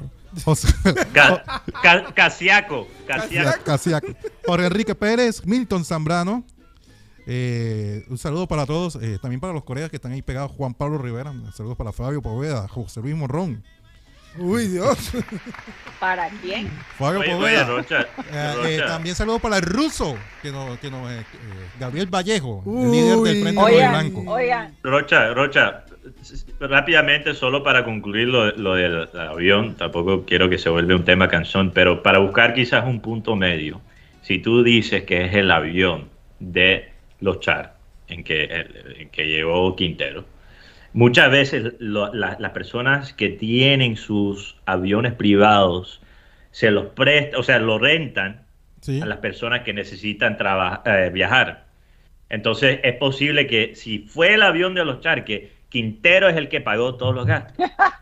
Casiaco. Jorge Enrique Pérez, Milton Zambrano. Un saludo para todos, también para los colegas que están ahí pegados. Juan Pablo Rivera, saludos para Fabio Poveda, José Luis Morrón. Uy, Dios. ¿Para quién? Fabio Poveda. Rocha. También saludos para el ruso, Gabriel Vallejo, el líder del Frente Blanco. Rocha, rápidamente, solo para concluir lo del avión, tampoco quiero que se vuelva un tema cansón, pero para buscar quizás un punto medio, si tú dices que es el avión de los Char en que llegó Quintero, muchas veces las personas que tienen sus aviones privados se los prestan, o sea, lo rentan, sí, a las personas que necesitan viajar. Entonces es posible que si fue el avión de los Char, que Quintero es el que pagó todos los gastos.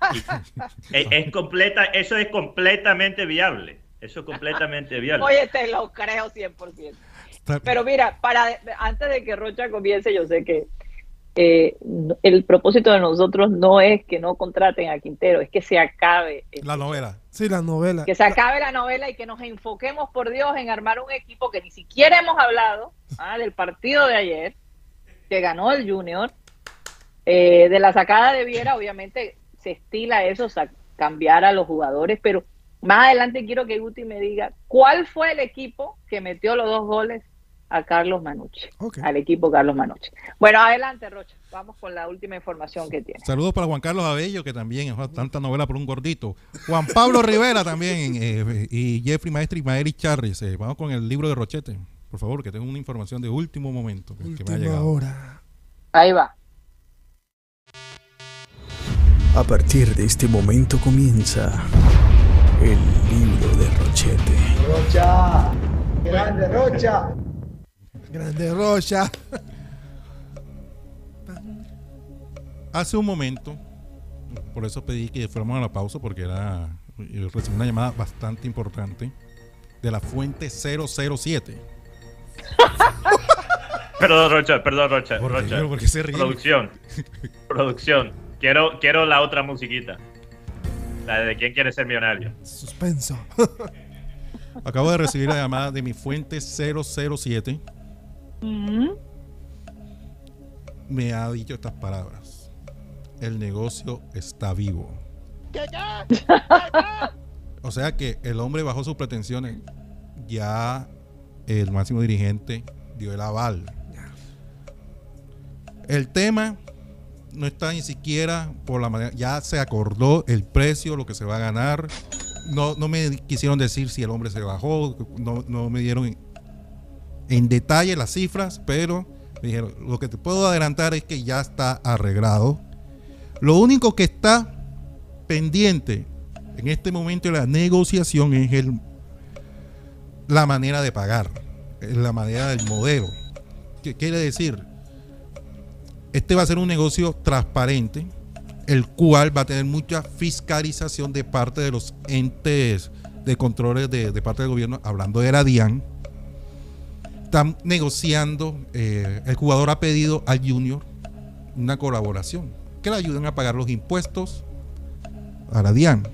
Eso es completamente viable. Oye, te lo creo 100%. Pero mira, antes de que Rocha comience, yo sé que el propósito de nosotros no es que no contraten a Quintero, es que se acabe la novela. Sí, la novela. Que se acabe la novela y que nos enfoquemos, por Dios, en armar un equipo que ni siquiera hemos hablado del partido de ayer, que ganó el Junior, de la sacada de Viera. Obviamente se estila eso, cambiar a los jugadores, pero más adelante quiero que Guti me diga cuál fue el equipo que metió los 2 goles a Carlos Manucci, al equipo Carlos Manucci. Bueno, adelante, Rocha, vamos con la última información que tiene. Saludos para Juan Carlos Abello, que también tanta novela por un gordito. Juan Pablo Rivera también, y Jeffrey Maestri y Maeri Charris. Vamos con el libro de Rochete, por favor, que tengo una información de último momento que me ha llegado. Hora. Ahí va. A partir de este momento comienza el libro de Rochete. Rocha, grande Rocha. Grande Rocha. Hace un momento, por eso pedí que fuéramos a la pausa, porque yo recibí una llamada bastante importante de la fuente 007. Perdón, Rocha. ¿Por qué se ríe? Producción. Quiero la otra musiquita. La de ¿Quién quiere ser millonario? Suspenso. Acabo de recibir la llamada de mi fuente 007. Me ha dicho estas palabras: el negocio está vivo. O sea que el hombre bajó sus pretensiones. Ya el máximo dirigente dio el aval. El tema no está ni siquiera por la manera. Ya se acordó el precio, lo que se va a ganar. No me quisieron decir si el hombre se bajó. No me dieron en detalle las cifras, pero me dijeron: lo que te puedo adelantar es que ya está arreglado. Lo único que está pendiente en este momento de la negociación es la manera de pagar, la manera del modelo. ¿Qué quiere decir? Este va a ser un negocio transparente, el cual va a tener mucha fiscalización de parte de los entes de controles de parte del gobierno. Hablando de la DIAN, están negociando. El jugador ha pedido al Junior una colaboración, que le ayuden a pagar los impuestos a la DIAN.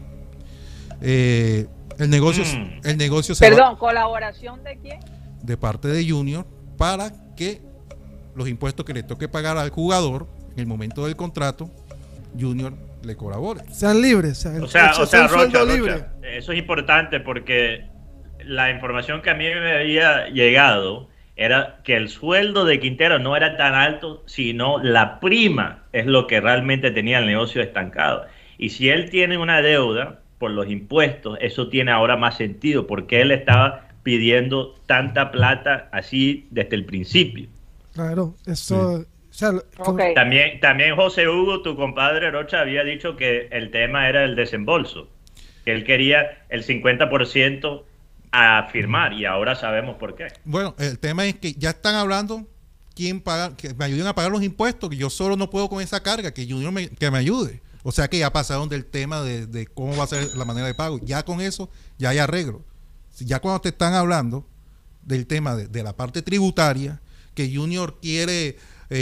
El negocio se Perdón, ¿colaboración de quién? De parte de Junior, para que los impuestos que le toque pagar al jugador en el momento del contrato, Junior le colabore. Sean libres. O sea, Rocha, eso es importante, porque la información que a mí me había llegado era que el sueldo de Quintero no era tan alto, sino la prima es lo que realmente tenía el negocio estancado. Y si él tiene una deuda por los impuestos, eso tiene ahora más sentido, porque él estaba pidiendo tanta plata así desde el principio. Claro, eso... Sí. O sea, Okay. También José Hugo, tu compadre Rocha, había dicho que el tema era el desembolso, que él quería el 50% a firmar, y ahora sabemos por qué. Bueno, el tema es que ya están hablando quién paga, que me ayuden a pagar los impuestos, que yo solo no puedo con esa carga, que Junior que me ayude. O sea que ya pasaron del tema de cómo va a ser la manera de pago. Ya con eso ya hay arreglo. Ya cuando te están hablando del tema de la parte tributaria, que Junior quiere,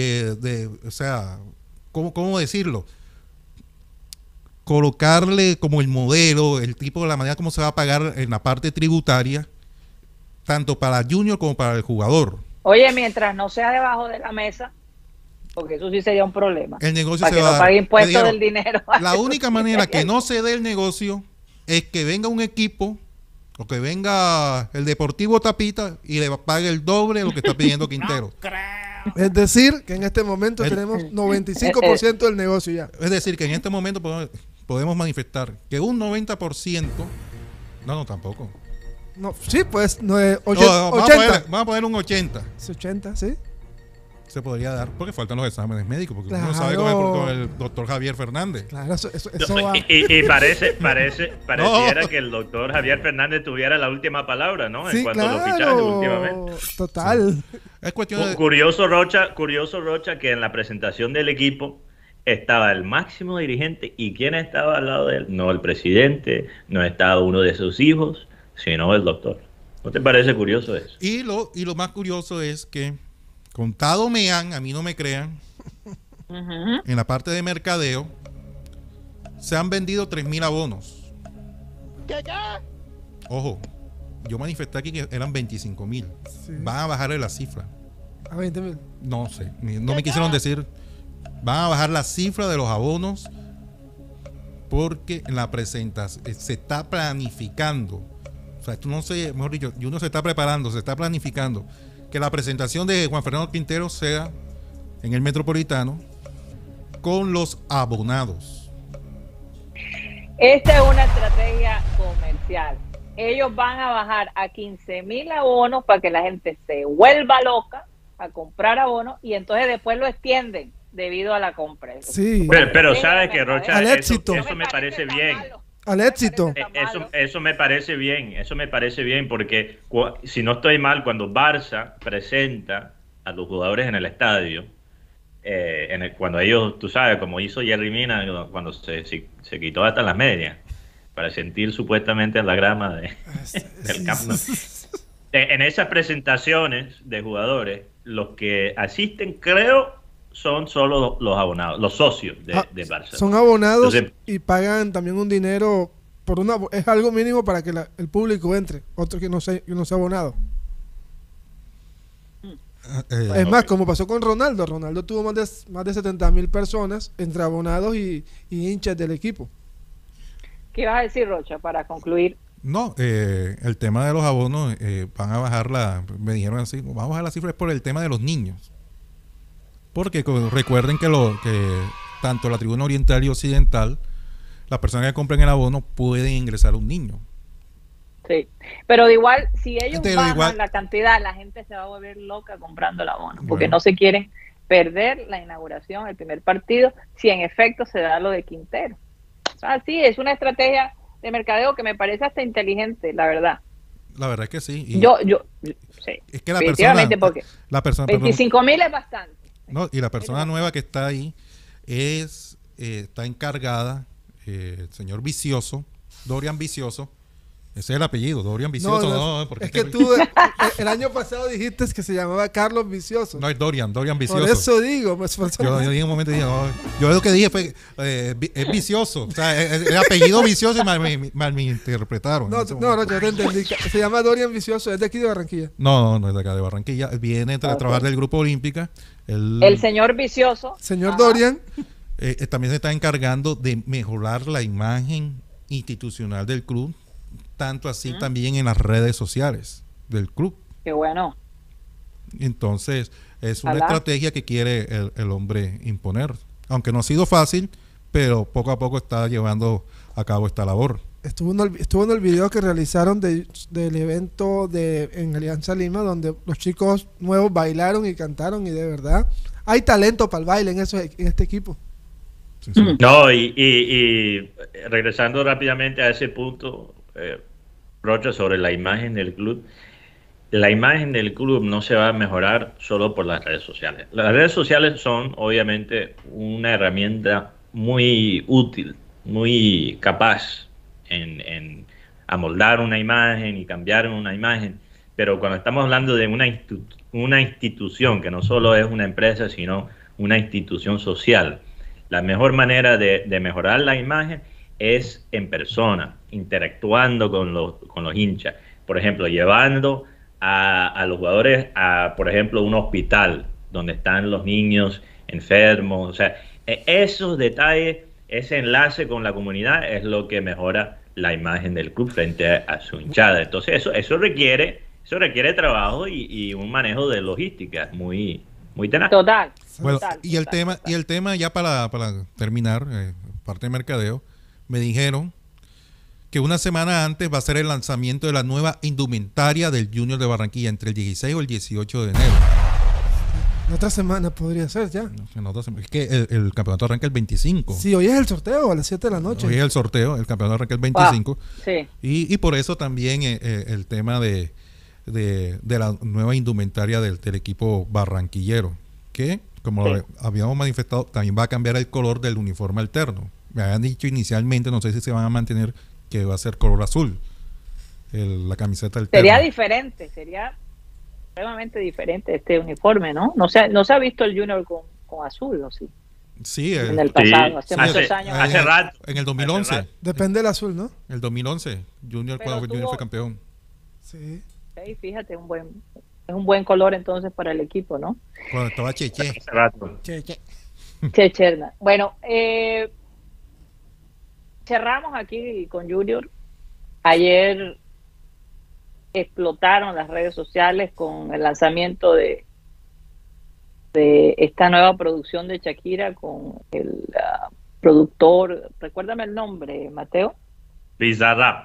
o sea, ¿cómo decirlo? Colocarle como el modelo, el tipo de la manera como se va a pagar en la parte tributaria, tanto para Junior como para el jugador. Oye, mientras no sea debajo de la mesa, porque eso sí sería un problema. El negocio para se que va no a pague dar. impuestos del dinero. La única manera que no se dé el negocio es que venga un equipo, o que venga el Deportivo Tapita y le pague el doble de lo que está pidiendo Quintero. Es decir, que en este momento tenemos 95% del negocio ya. Es decir, que en este momento podemos manifestar que un 90%, no, tampoco. No, sí, pues, 80. Vamos a poner un 80. 80, sí. Se podría dar, porque faltan los exámenes médicos, porque claro. uno sabe con el doctor Javier Fernández. Claro, eso va. Y pareciera que el doctor Javier Fernández tuviera la última palabra, ¿no? Sí, en cuanto a los claro, fichajes últimamente. Total. Sí. Es cuestión de... Curioso, Rocha, que en la presentación del equipo estaba el máximo dirigente, y ¿quién estaba al lado de él? No el presidente, no estaba uno de sus hijos, sino el doctor. ¿No te parece curioso eso? Y lo más curioso es que, contado me han, a mí no me crean, en la parte de mercadeo se han vendido 3,000 abonos. ¿Qué? Ojo, yo manifesté aquí que eran 25,000. Sí. Van a bajarle la cifra. A 20,000. No sé, no me quisieron decir. Van a bajar la cifra de los abonos, porque en la presentación se está planificando. O sea, esto no sé, mejor dicho, uno se está preparando, se está planificando que la presentación de Juan Fernando Quintero sea en el Metropolitano con los abonados. Esta es una estrategia comercial. Ellos van a bajar a 15,000 abonos para que la gente se vuelva loca a comprar abonos, y entonces después lo extienden debido a la compra. Sí. Pero sabes que, Rocha, Al éxito. eso me parece bien. Al éxito. Eso me parece bien porque si no estoy mal, cuando Barça presenta a los jugadores en el estadio, cuando ellos, tú sabes, como hizo Jerry Mina cuando se quitó hasta las medias para sentir supuestamente en la grama del Camp Nou. En esas presentaciones de jugadores, los que asisten, creo, son solo los abonados, los socios de Barça. Son abonados. Entonces, y pagan también un dinero es algo mínimo para que el público entre, otro que no sea abonado. Es más, como pasó con Ronaldo. Ronaldo tuvo más de 70,000 personas entre abonados y hinchas del equipo. ¿Qué vas a decir, Rocha, para concluir? No, el tema de los abonos, van a bajar me dijeron así, vamos a bajar las cifras por el tema de los niños. Porque recuerden que tanto la tribuna oriental y occidental, las personas que compren el abono pueden ingresar un niño. Sí, pero de igual, si ellos bajan la cantidad, la gente se va a volver loca comprando el abono, porque no se quieren perder la inauguración, el primer partido, si en efecto se da lo de Quintero. O sea, sí, es una estrategia de mercadeo que me parece hasta inteligente, la verdad. La verdad es que sí. Y yo sí. Es que la persona 25,000 es bastante. No, y la persona nueva que está ahí está encargada, el señor Vicioso, Dorian Vicioso. Ese es el apellido, Dorian Vicioso. No, porque es que tú el año pasado dijiste que se llamaba Carlos Vicioso. No, es Dorian Vicioso. Por eso digo. Yo dije un momento, yo lo que dije fue, es Vicioso. O sea, el apellido Vicioso y mal me interpretaron. No, yo te entendí. Se llama Dorian Vicioso, es de aquí de Barranquilla. No es de acá de Barranquilla. Viene a trabajar del Grupo Olímpica. El señor Vicioso. Señor Dorian. También se está encargando de mejorar la imagen institucional del club, tanto así también en las redes sociales del club. Qué bueno. Entonces, es una estrategia que quiere el hombre imponer. Aunque no ha sido fácil, pero poco a poco está llevando a cabo esta labor. Estuvo en el video que realizaron del evento en Alianza Lima, donde los chicos nuevos bailaron y cantaron, y de verdad hay talento para el baile en este equipo. Sí. No, y regresando rápidamente a ese punto, Rocha, sobre la imagen del club. La imagen del club no se va a mejorar solo por las redes sociales. Las redes sociales son obviamente una herramienta muy útil, muy capaz en amoldar una imagen y cambiar una imagen, pero cuando estamos hablando de una institución que no solo es una empresa, sino una institución social, la mejor manera de mejorar la imagen es en persona, interactuando con los hinchas. Por ejemplo, llevando a los jugadores a, por ejemplo, un hospital donde están los niños enfermos. O sea, esos detalles, ese enlace con la comunidad es lo que mejora la imagen del club frente a su hinchada. Entonces, eso requiere trabajo y un manejo de logística muy tenaz. Total. Bueno, total, y el tema ya para terminar, parte de mercadeo, me dijeron que una semana antes va a ser el lanzamiento de la nueva indumentaria del Junior de Barranquilla, entre el 16 o el 18 de enero. La otra semana podría ser ya. Es que el campeonato arranca el 25. Sí, hoy es el sorteo a las 7 de la noche. Hoy es el sorteo, el campeonato arranca el 25. Wow. Sí. Y por eso también el tema de la nueva indumentaria del equipo barranquillero, que como habíamos manifestado, también va a cambiar el color del uniforme alterno. Me habían dicho inicialmente, no sé si se van a mantener, que va a ser color azul la camiseta alterna. Sería diferente, sería extremadamente diferente este uniforme, ¿no? No se ha visto el Junior con azul, ¿o sí? Sí, en el pasado, hace muchos años. Hace rato. En el 2011. Depende del azul, ¿no? El 2011, cuando Junior fue campeón. Sí. Sí, fíjate, es un buen color entonces para el equipo, ¿no? Cuando estaba Cheche. Hace rato. Checherna. Bueno, cerramos aquí con Junior. Ayer explotaron las redes sociales con el lanzamiento de esta nueva producción de Shakira con el productor, recuérdame el nombre, Mateo. Bizarrap.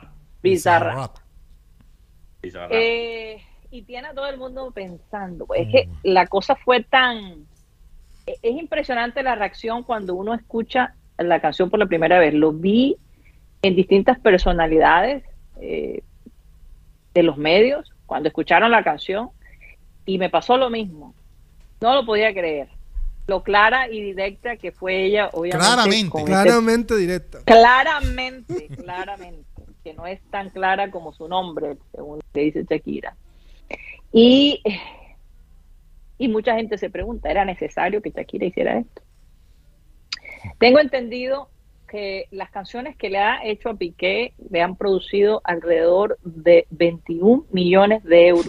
Y tiene a todo el mundo pensando, es que la cosa fue tan es impresionante la reacción cuando uno escucha la canción por la primera vez. Lo vi en distintas personalidades de los medios cuando escucharon la canción y me pasó lo mismo. No lo podía creer. Lo clara y directa que fue ella, obviamente. Claramente directa. Claramente, que no es tan clara como su nombre, según le dice Shakira. Y mucha gente se pregunta, ¿era necesario que Shakira hiciera esto? Tengo entendido que las canciones que le ha hecho a Piqué le han producido alrededor de 21 millones de euros.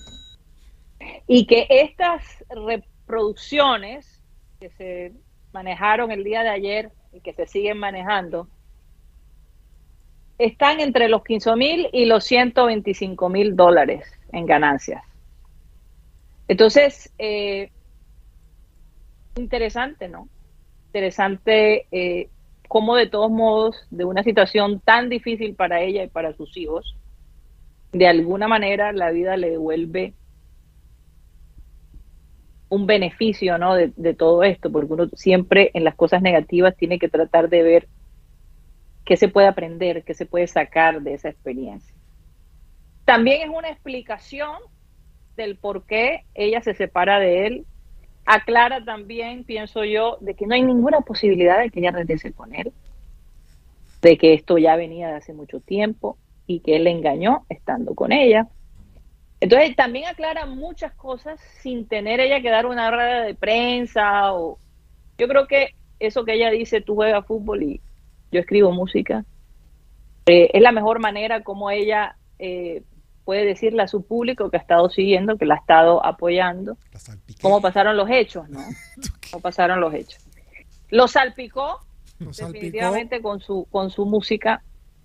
Y que estas reproducciones que se manejaron el día de ayer y que se siguen manejando están entre los 15.000 y los 125.000 dólares en ganancias. Entonces, interesante, ¿no? Interesante cómo de todos modos, de una situación tan difícil para ella y para sus hijos, de alguna manera la vida le devuelve un beneficio, ¿no? de todo esto, porque uno siempre en las cosas negativas tiene que tratar de ver qué se puede aprender, qué se puede sacar de esa experiencia. También es una explicación del por qué ella se separa de él. Aclara también, pienso yo, de que no hay ninguna posibilidad de que ella regrese con él, de que esto ya venía de hace mucho tiempo y que él le engañó estando con ella. Entonces también aclara muchas cosas sin tener ella que dar una rueda de prensa. Yo creo que eso que ella dice, tú juegas fútbol y yo escribo música, es la mejor manera como ella puede decirle a su público que ha estado siguiendo, que la ha estado apoyando, cómo pasaron los hechos, ¿no? Cómo pasaron los hechos. Lo salpicó definitivamente con su música.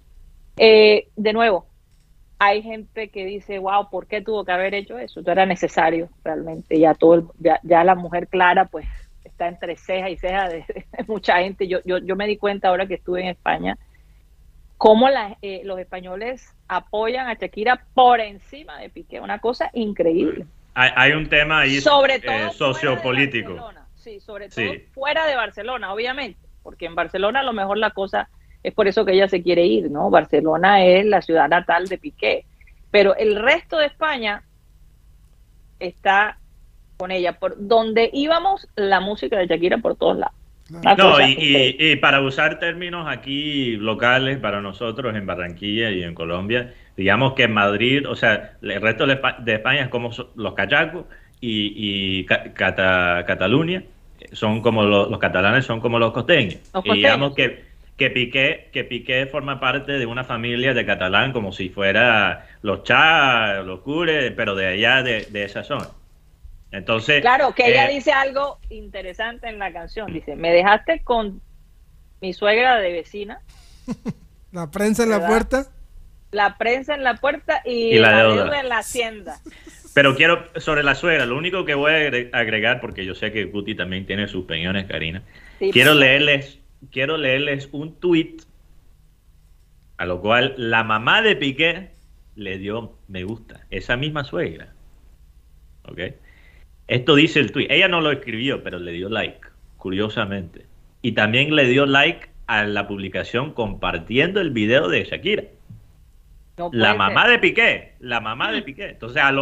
De nuevo, hay gente que dice, wow, ¿por qué tuvo que haber hecho eso? Esto era necesario realmente. Ya la mujer clara pues está entre ceja y ceja de mucha gente. Yo me di cuenta ahora que estuve en España cómo los españoles apoyan a Shakira por encima de Piqué. Una cosa increíble. Hay un tema ahí sobre todo sociopolítico. Sí, sobre todo fuera de Barcelona, obviamente, porque en Barcelona a lo mejor la cosa es por eso que ella se quiere ir, ¿no? Barcelona es la ciudad natal de Piqué, pero el resto de España está con ella. Por donde íbamos, la música de Shakira por todos lados. No, y para usar términos aquí locales para nosotros en Barranquilla y en Colombia, digamos que en Madrid, o sea, el resto de España es como los cachacos y Cataluña son como los catalanes son como los costeños. Y digamos que Piqué forma parte de una familia de catalán como si fuera los Chá, los Cures, pero de allá de esa zona. Entonces, claro, que ella dice algo interesante en la canción. Dice, me dejaste con mi suegra de vecina. La prensa en la puerta. La prensa en la puerta y la deuda en la hacienda. Pero quiero, sobre la suegra, lo único que voy a agregar, porque yo sé que Guti también tiene sus opiniones, Karina. Sí, quiero leerles un tuit a lo cual la mamá de Piqué le dio me gusta. Esa misma suegra. ¿Ok? Esto dice el tuit. Ella no lo escribió, pero le dio like, curiosamente. Y también le dio like a la publicación compartiendo el video de Shakira. No la mamá de Piqué. Entonces, a lo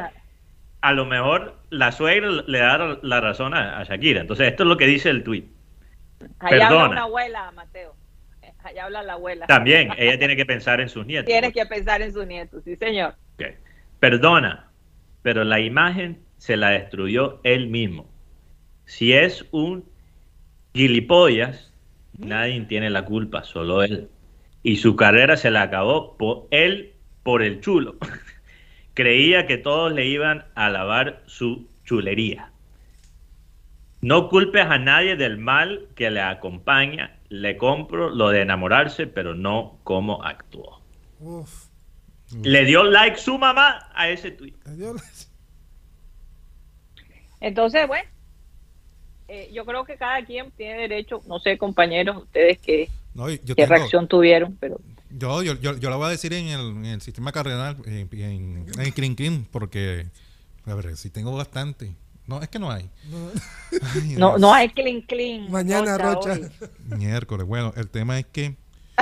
mejor la suegra le da la razón a Shakira. Entonces, esto es lo que dice el tuit. Allá habla una abuela, Mateo. Allá habla la abuela. También, ella tiene que pensar en sus nietos. Tiene que pensar en sus nietos, sí, señor. Okay. Perdona, pero la imagen se la destruyó él mismo. Si es un gilipollas, nadie tiene la culpa, solo él. Y su carrera se la acabó por el chulo. Creía que todos le iban a alabar su chulería. No culpes a nadie del mal que le acompaña. Le compro lo de enamorarse, pero no cómo actuó. Uf. Le dio like su mamá a ese tweet. Entonces, bueno, yo creo que cada quien tiene derecho, no sé, compañeros, ustedes qué reacción tuvieron, pero... Yo la voy a decir en el sistema cardenal, en Crin Crin, porque, a ver, sí tengo bastante. No, es que no hay. Ay, No hay clean. Mañana, Rocha. hoy. Miércoles. Bueno, el tema es que...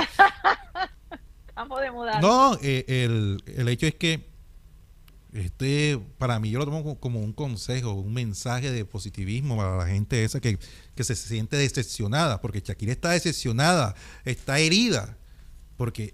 Estamos de mudanza. No, el hecho es que para mí yo lo tomo como un consejo, un mensaje de positivismo para la gente esa que se siente decepcionada, porque Shakira está decepcionada, está herida, porque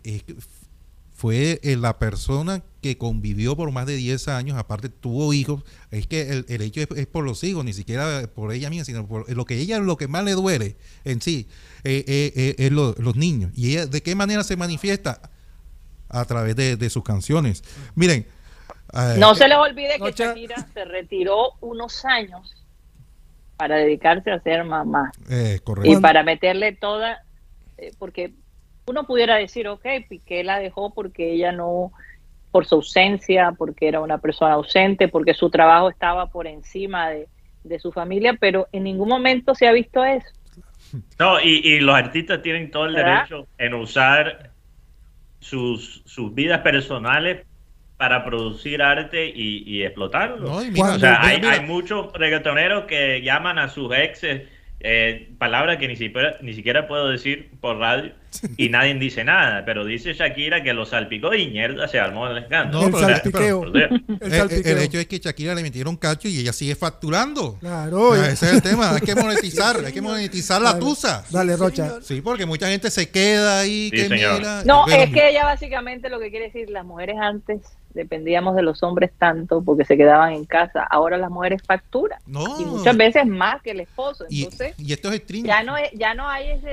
fue la persona que convivió por más de 10 años, aparte tuvo hijos. Es que el hecho es por los hijos, ni siquiera por ella misma, sino por lo que más le duele en sí, es los niños. ¿Y ella de qué manera se manifiesta? A través de sus canciones. Miren, no se les olvide que Rocha. Shakira se retiró unos años para dedicarse a ser mamá correcto. y para meterle toda, porque uno pudiera decir, ok, Piqué la dejó porque ella no, por su ausencia, porque era una persona ausente, porque su trabajo estaba por encima de su familia, pero en ningún momento se ha visto eso. No, y los artistas tienen todo el ¿verdad? derecho en usar sus vidas personales para producir arte y explotarlo. No, y mira, O sea, mira, hay muchos reggaetoneros que llaman a sus exes palabras que ni siquiera puedo decir por radio y nadie dice nada, pero dice Shakira que lo salpicó y mierda, se armó el escándalo. El No, pero- salpiqueo. Por Dios. el hecho es que Shakira le metieron cacho y ella sigue facturando. Claro. Ese es el tema, hay que monetizar la tusa. Dale, Rocha. Sí, porque mucha gente se queda ahí, Sí, que señor. mira. No, Bueno, es que ella básicamente lo que quiere decir, las mujeres antes dependíamos de los hombres tanto porque se quedaban en casa, ahora las mujeres facturan no. y muchas veces más que el esposo, Y entonces esto es streaming. ya no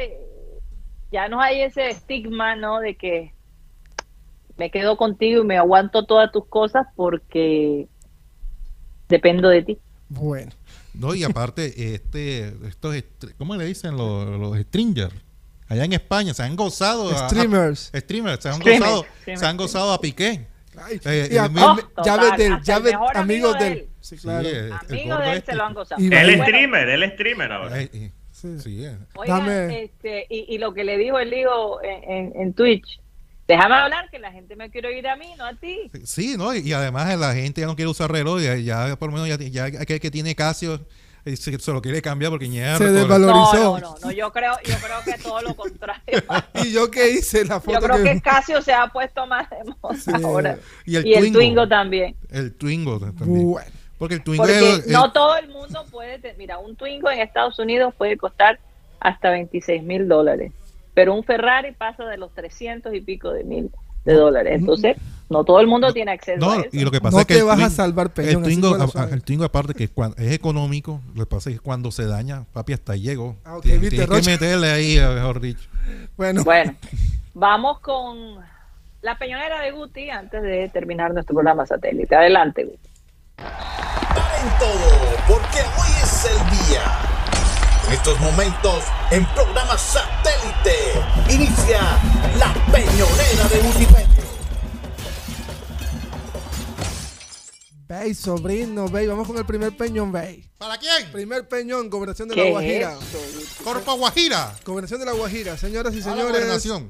hay ese estigma, ¿no? De que me quedo contigo y me aguanto todas tus cosas porque dependo de ti. Bueno. No, y aparte, ¿cómo le dicen los stringers? Allá en España se han gozado Streamers. streamers, Streamers. se han gozado a Piqué. Ay, Eh, y a- mi- llaves de él, hasta el llaves, mejor amigo amigos de de él. él. Sí, Sí, claro. el Amigos gordo de él este. se lo han gozado. Y El bueno, streamer ahora. Sí. Sí, Oigan, Dame- y lo que le dijo el hijo en Twitch, déjame hablar que la gente me quiere oír a mí, no a ti. sí, ¿no? Y además la gente ya no quiere usar reloj, ya por lo menos ya aquel que tiene Casio se lo quiere cambiar porque Se desvalorizó. No, yo creo que todo lo contrario. ¿Y yo qué hice? La Yo foto creo que Casio se ha puesto más de moda Sí. ahora. Y el Y el Twingo. Twingo también. El Twingo también. Bueno. Porque el Twingo Porque es, no todo el mundo puede, mira, un Twingo en Estados Unidos puede costar hasta $26,000, pero un Ferrari pasa de los 300 y pico de mil de dólares. Entonces, no todo el mundo tiene acceso a no, eso. y lo que pasa No es que te el vas a Twingo- salvar, Peñón, el así Twingo, con la suave. el Twingo aparte que es económico, lo que pasa es que cuando se daña, papi, hasta ahí llegó. Ah, ok, Tienes viste, que Rocha. meterle ahí, mejor dicho. Bueno, Bueno, vamos con la peñonera de Guti antes de terminar nuestro programa satélite. Adelante, Guti. Paren todo, porque hoy es el día. En estos momentos, en programa satélite, inicia la peñonera de Wikipedia. Bey, sobrino, Bey. Vamos con el primer peñón, Bey. ¿Para quién? Primer peñón, gobernación de ¿Qué La Guajira. es eso, Guti? Corpo Guajira. Gobernación de La Guajira. Señoras y A la señores, gobernación.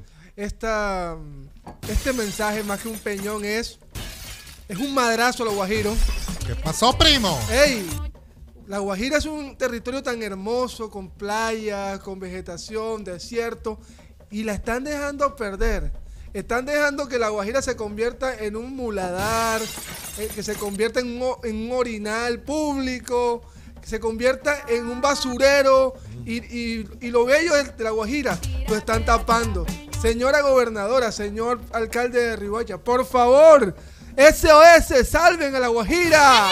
este mensaje, más que un peñón, es un madrazo a los guajiros. ¿Qué pasó, primo? ¡Ey! La Guajira es un territorio tan hermoso, con playas, con vegetación, desierto, y la están dejando perder. Están dejando que la Guajira se convierta en un muladar, que se convierta en un orinal público, que se convierta en un basurero, y lo bello de la Guajira lo están tapando. Señora gobernadora, señor alcalde de Riohacha, por favor, SOS, salven a la Guajira.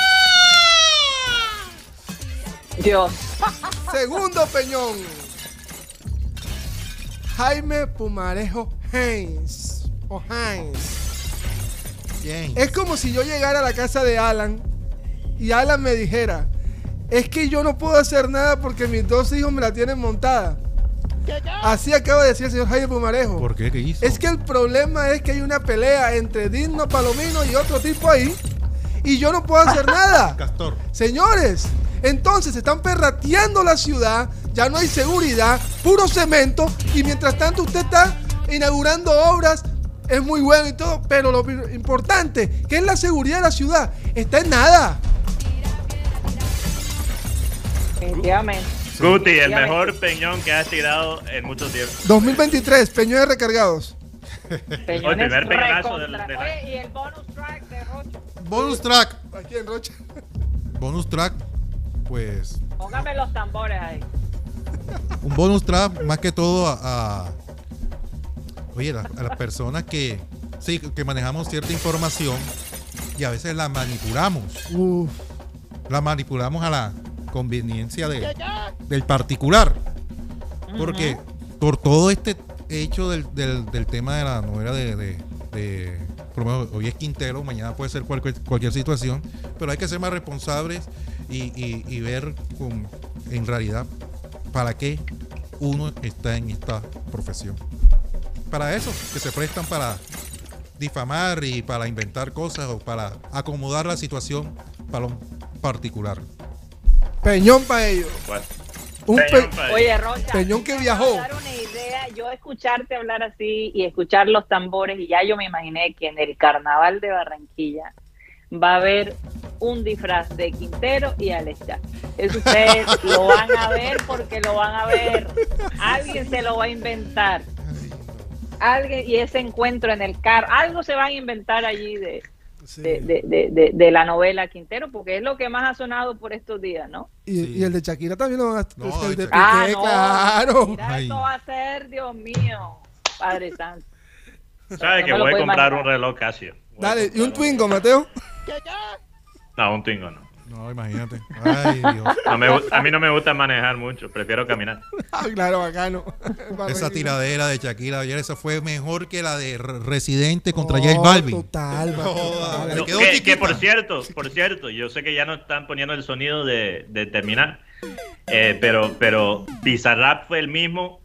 Dios. Segundo peñón. Jaime Pumarejo Haynes. O Haynes. Bien. Es como si yo llegara a la casa de Alan y Alan me dijera, es que yo no puedo hacer nada porque mis dos hijos me la tienen montada. Así acaba de decir el señor Jaime Pumarejo. ¿Por qué? ¿Qué hizo? Es que el problema es que hay una pelea entre Digno Palomino y otro tipo ahí y yo no puedo hacer nada. Castor. Señores, entonces están perrateando la ciudad, ya no hay seguridad, puro cemento, y mientras tanto usted está inaugurando obras, es muy bueno y todo, pero lo importante, que es la seguridad de la ciudad, está en nada. Definitivamente. Guti, el mejor peñón que has tirado en mucho tiempo. 2023, peñones recargados. El primer peñonazo del Oye, y el bonus track de Rocha. Bonus track. Aquí en Rocha. Bonus track, pues. Póngame los tambores ahí. Un bonus track más que todo oye, a las personas que manejamos cierta información y a veces la manipulamos. La manipulamos a la conveniencia del particular. Porque por todo este hecho del tema de la novela por lo menos hoy es Quintero, mañana puede ser cualquier situación, pero hay que ser más responsables y ver en realidad para qué uno está en esta profesión. Para eso, que se prestan para difamar y para inventar cosas o para acomodar la situación para un particular. Peñón para ellos. Oye, Rocha, peñón que viajó. Dar una idea, yo escucharte hablar así y escuchar los tambores, y ya yo me imaginé que en el Carnaval de Barranquilla va a haber un disfraz de Quintero y Alexa. Eso ustedes lo van a ver porque lo van a ver. Alguien se lo va a inventar. Alguien, y ese encuentro en el carro, algo se van a inventar allí de la novela Quintero, porque es lo que más ha sonado por estos días, ¿no? Y el de Shakira también lo van a... No, el de Shakira. Piqué, claro. Mira, esto va a ser, Dios mío, Padre Santo. ¿Sabes que voy a comprar un reloj Casio? Dale, ¿y un Twingo, Mateo? No, un Twingo no. No, imagínate. Ay, Dios. A mí no me gusta manejar mucho, prefiero caminar. Claro, bacano. Esa tiradera de Shakira ayer, esa fue mejor que la de Residente contra J Balvin. Total. Que por cierto, yo sé que ya no están poniendo el sonido de terminar, pero Bizarrap fue el mismo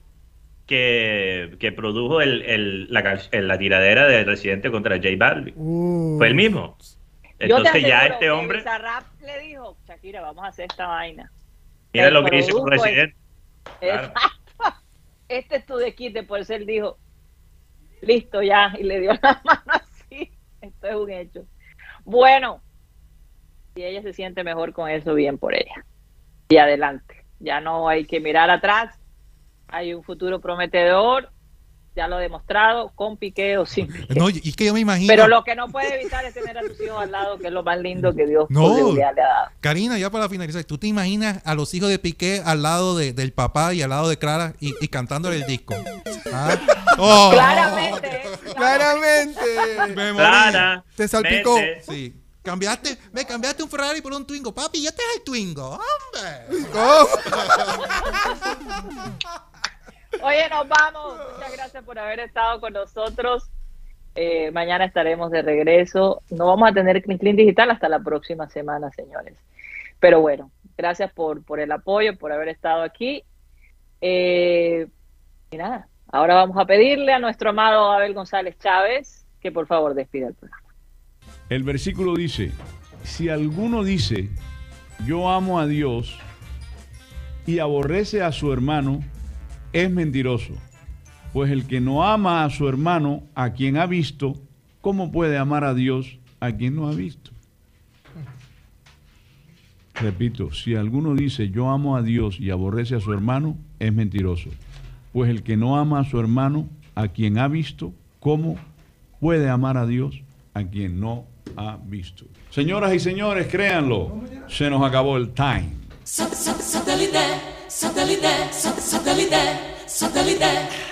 que produjo la tiradera de Residente contra J Balvin. Fue el mismo. Entonces ya este hombre... Bizarrap le dijo, Shakira, vamos a hacer esta vaina. Mira lo que hizo con Residente. Claro. Este es tu desquite, por eso él dijo, listo ya, y le dio la mano así. Esto es un hecho. Bueno, si ella se siente mejor con eso, bien por ella. Y adelante. Ya no hay que mirar atrás. Hay un futuro prometedor. Ya lo he demostrado, con Piqué o sin Piqué. No, y que yo me imagino. Pero lo que no puede evitar es tener a tus hijos al lado, que es lo más lindo que Dios le ha dado. Karina, ya para finalizar, ¿tú te imaginas a los hijos de Piqué al lado del papá y al lado de Clara y cantándole el disco? ¿Ah? Oh. Claramente. Clara, te salpicó. Sí. Me cambiaste un Ferrari por un Twingo. Papi, este es el Twingo. ¡Hombre! Oye, nos vamos. Muchas gracias por haber estado con nosotros. Mañana estaremos de regreso. No vamos a tener Clean Clean Digital hasta la próxima semana, señores. Pero bueno, gracias por el apoyo, por haber estado aquí. Y nada, ahora vamos a pedirle a nuestro amado Abel González Chávez que por favor despida el programa. El versículo dice, si alguno dice, yo amo a Dios y aborrece a su hermano, es mentiroso, pues el que no ama a su hermano, a quien ha visto, ¿cómo puede amar a Dios a quien no ha visto? Repito, si alguno dice yo amo a Dios y aborrece a su hermano, es mentiroso, pues el que no ama a su hermano, a quien ha visto, ¿cómo puede amar a Dios a quien no ha visto? Señoras y señores, créanlo, se nos acabó el time. Satellite.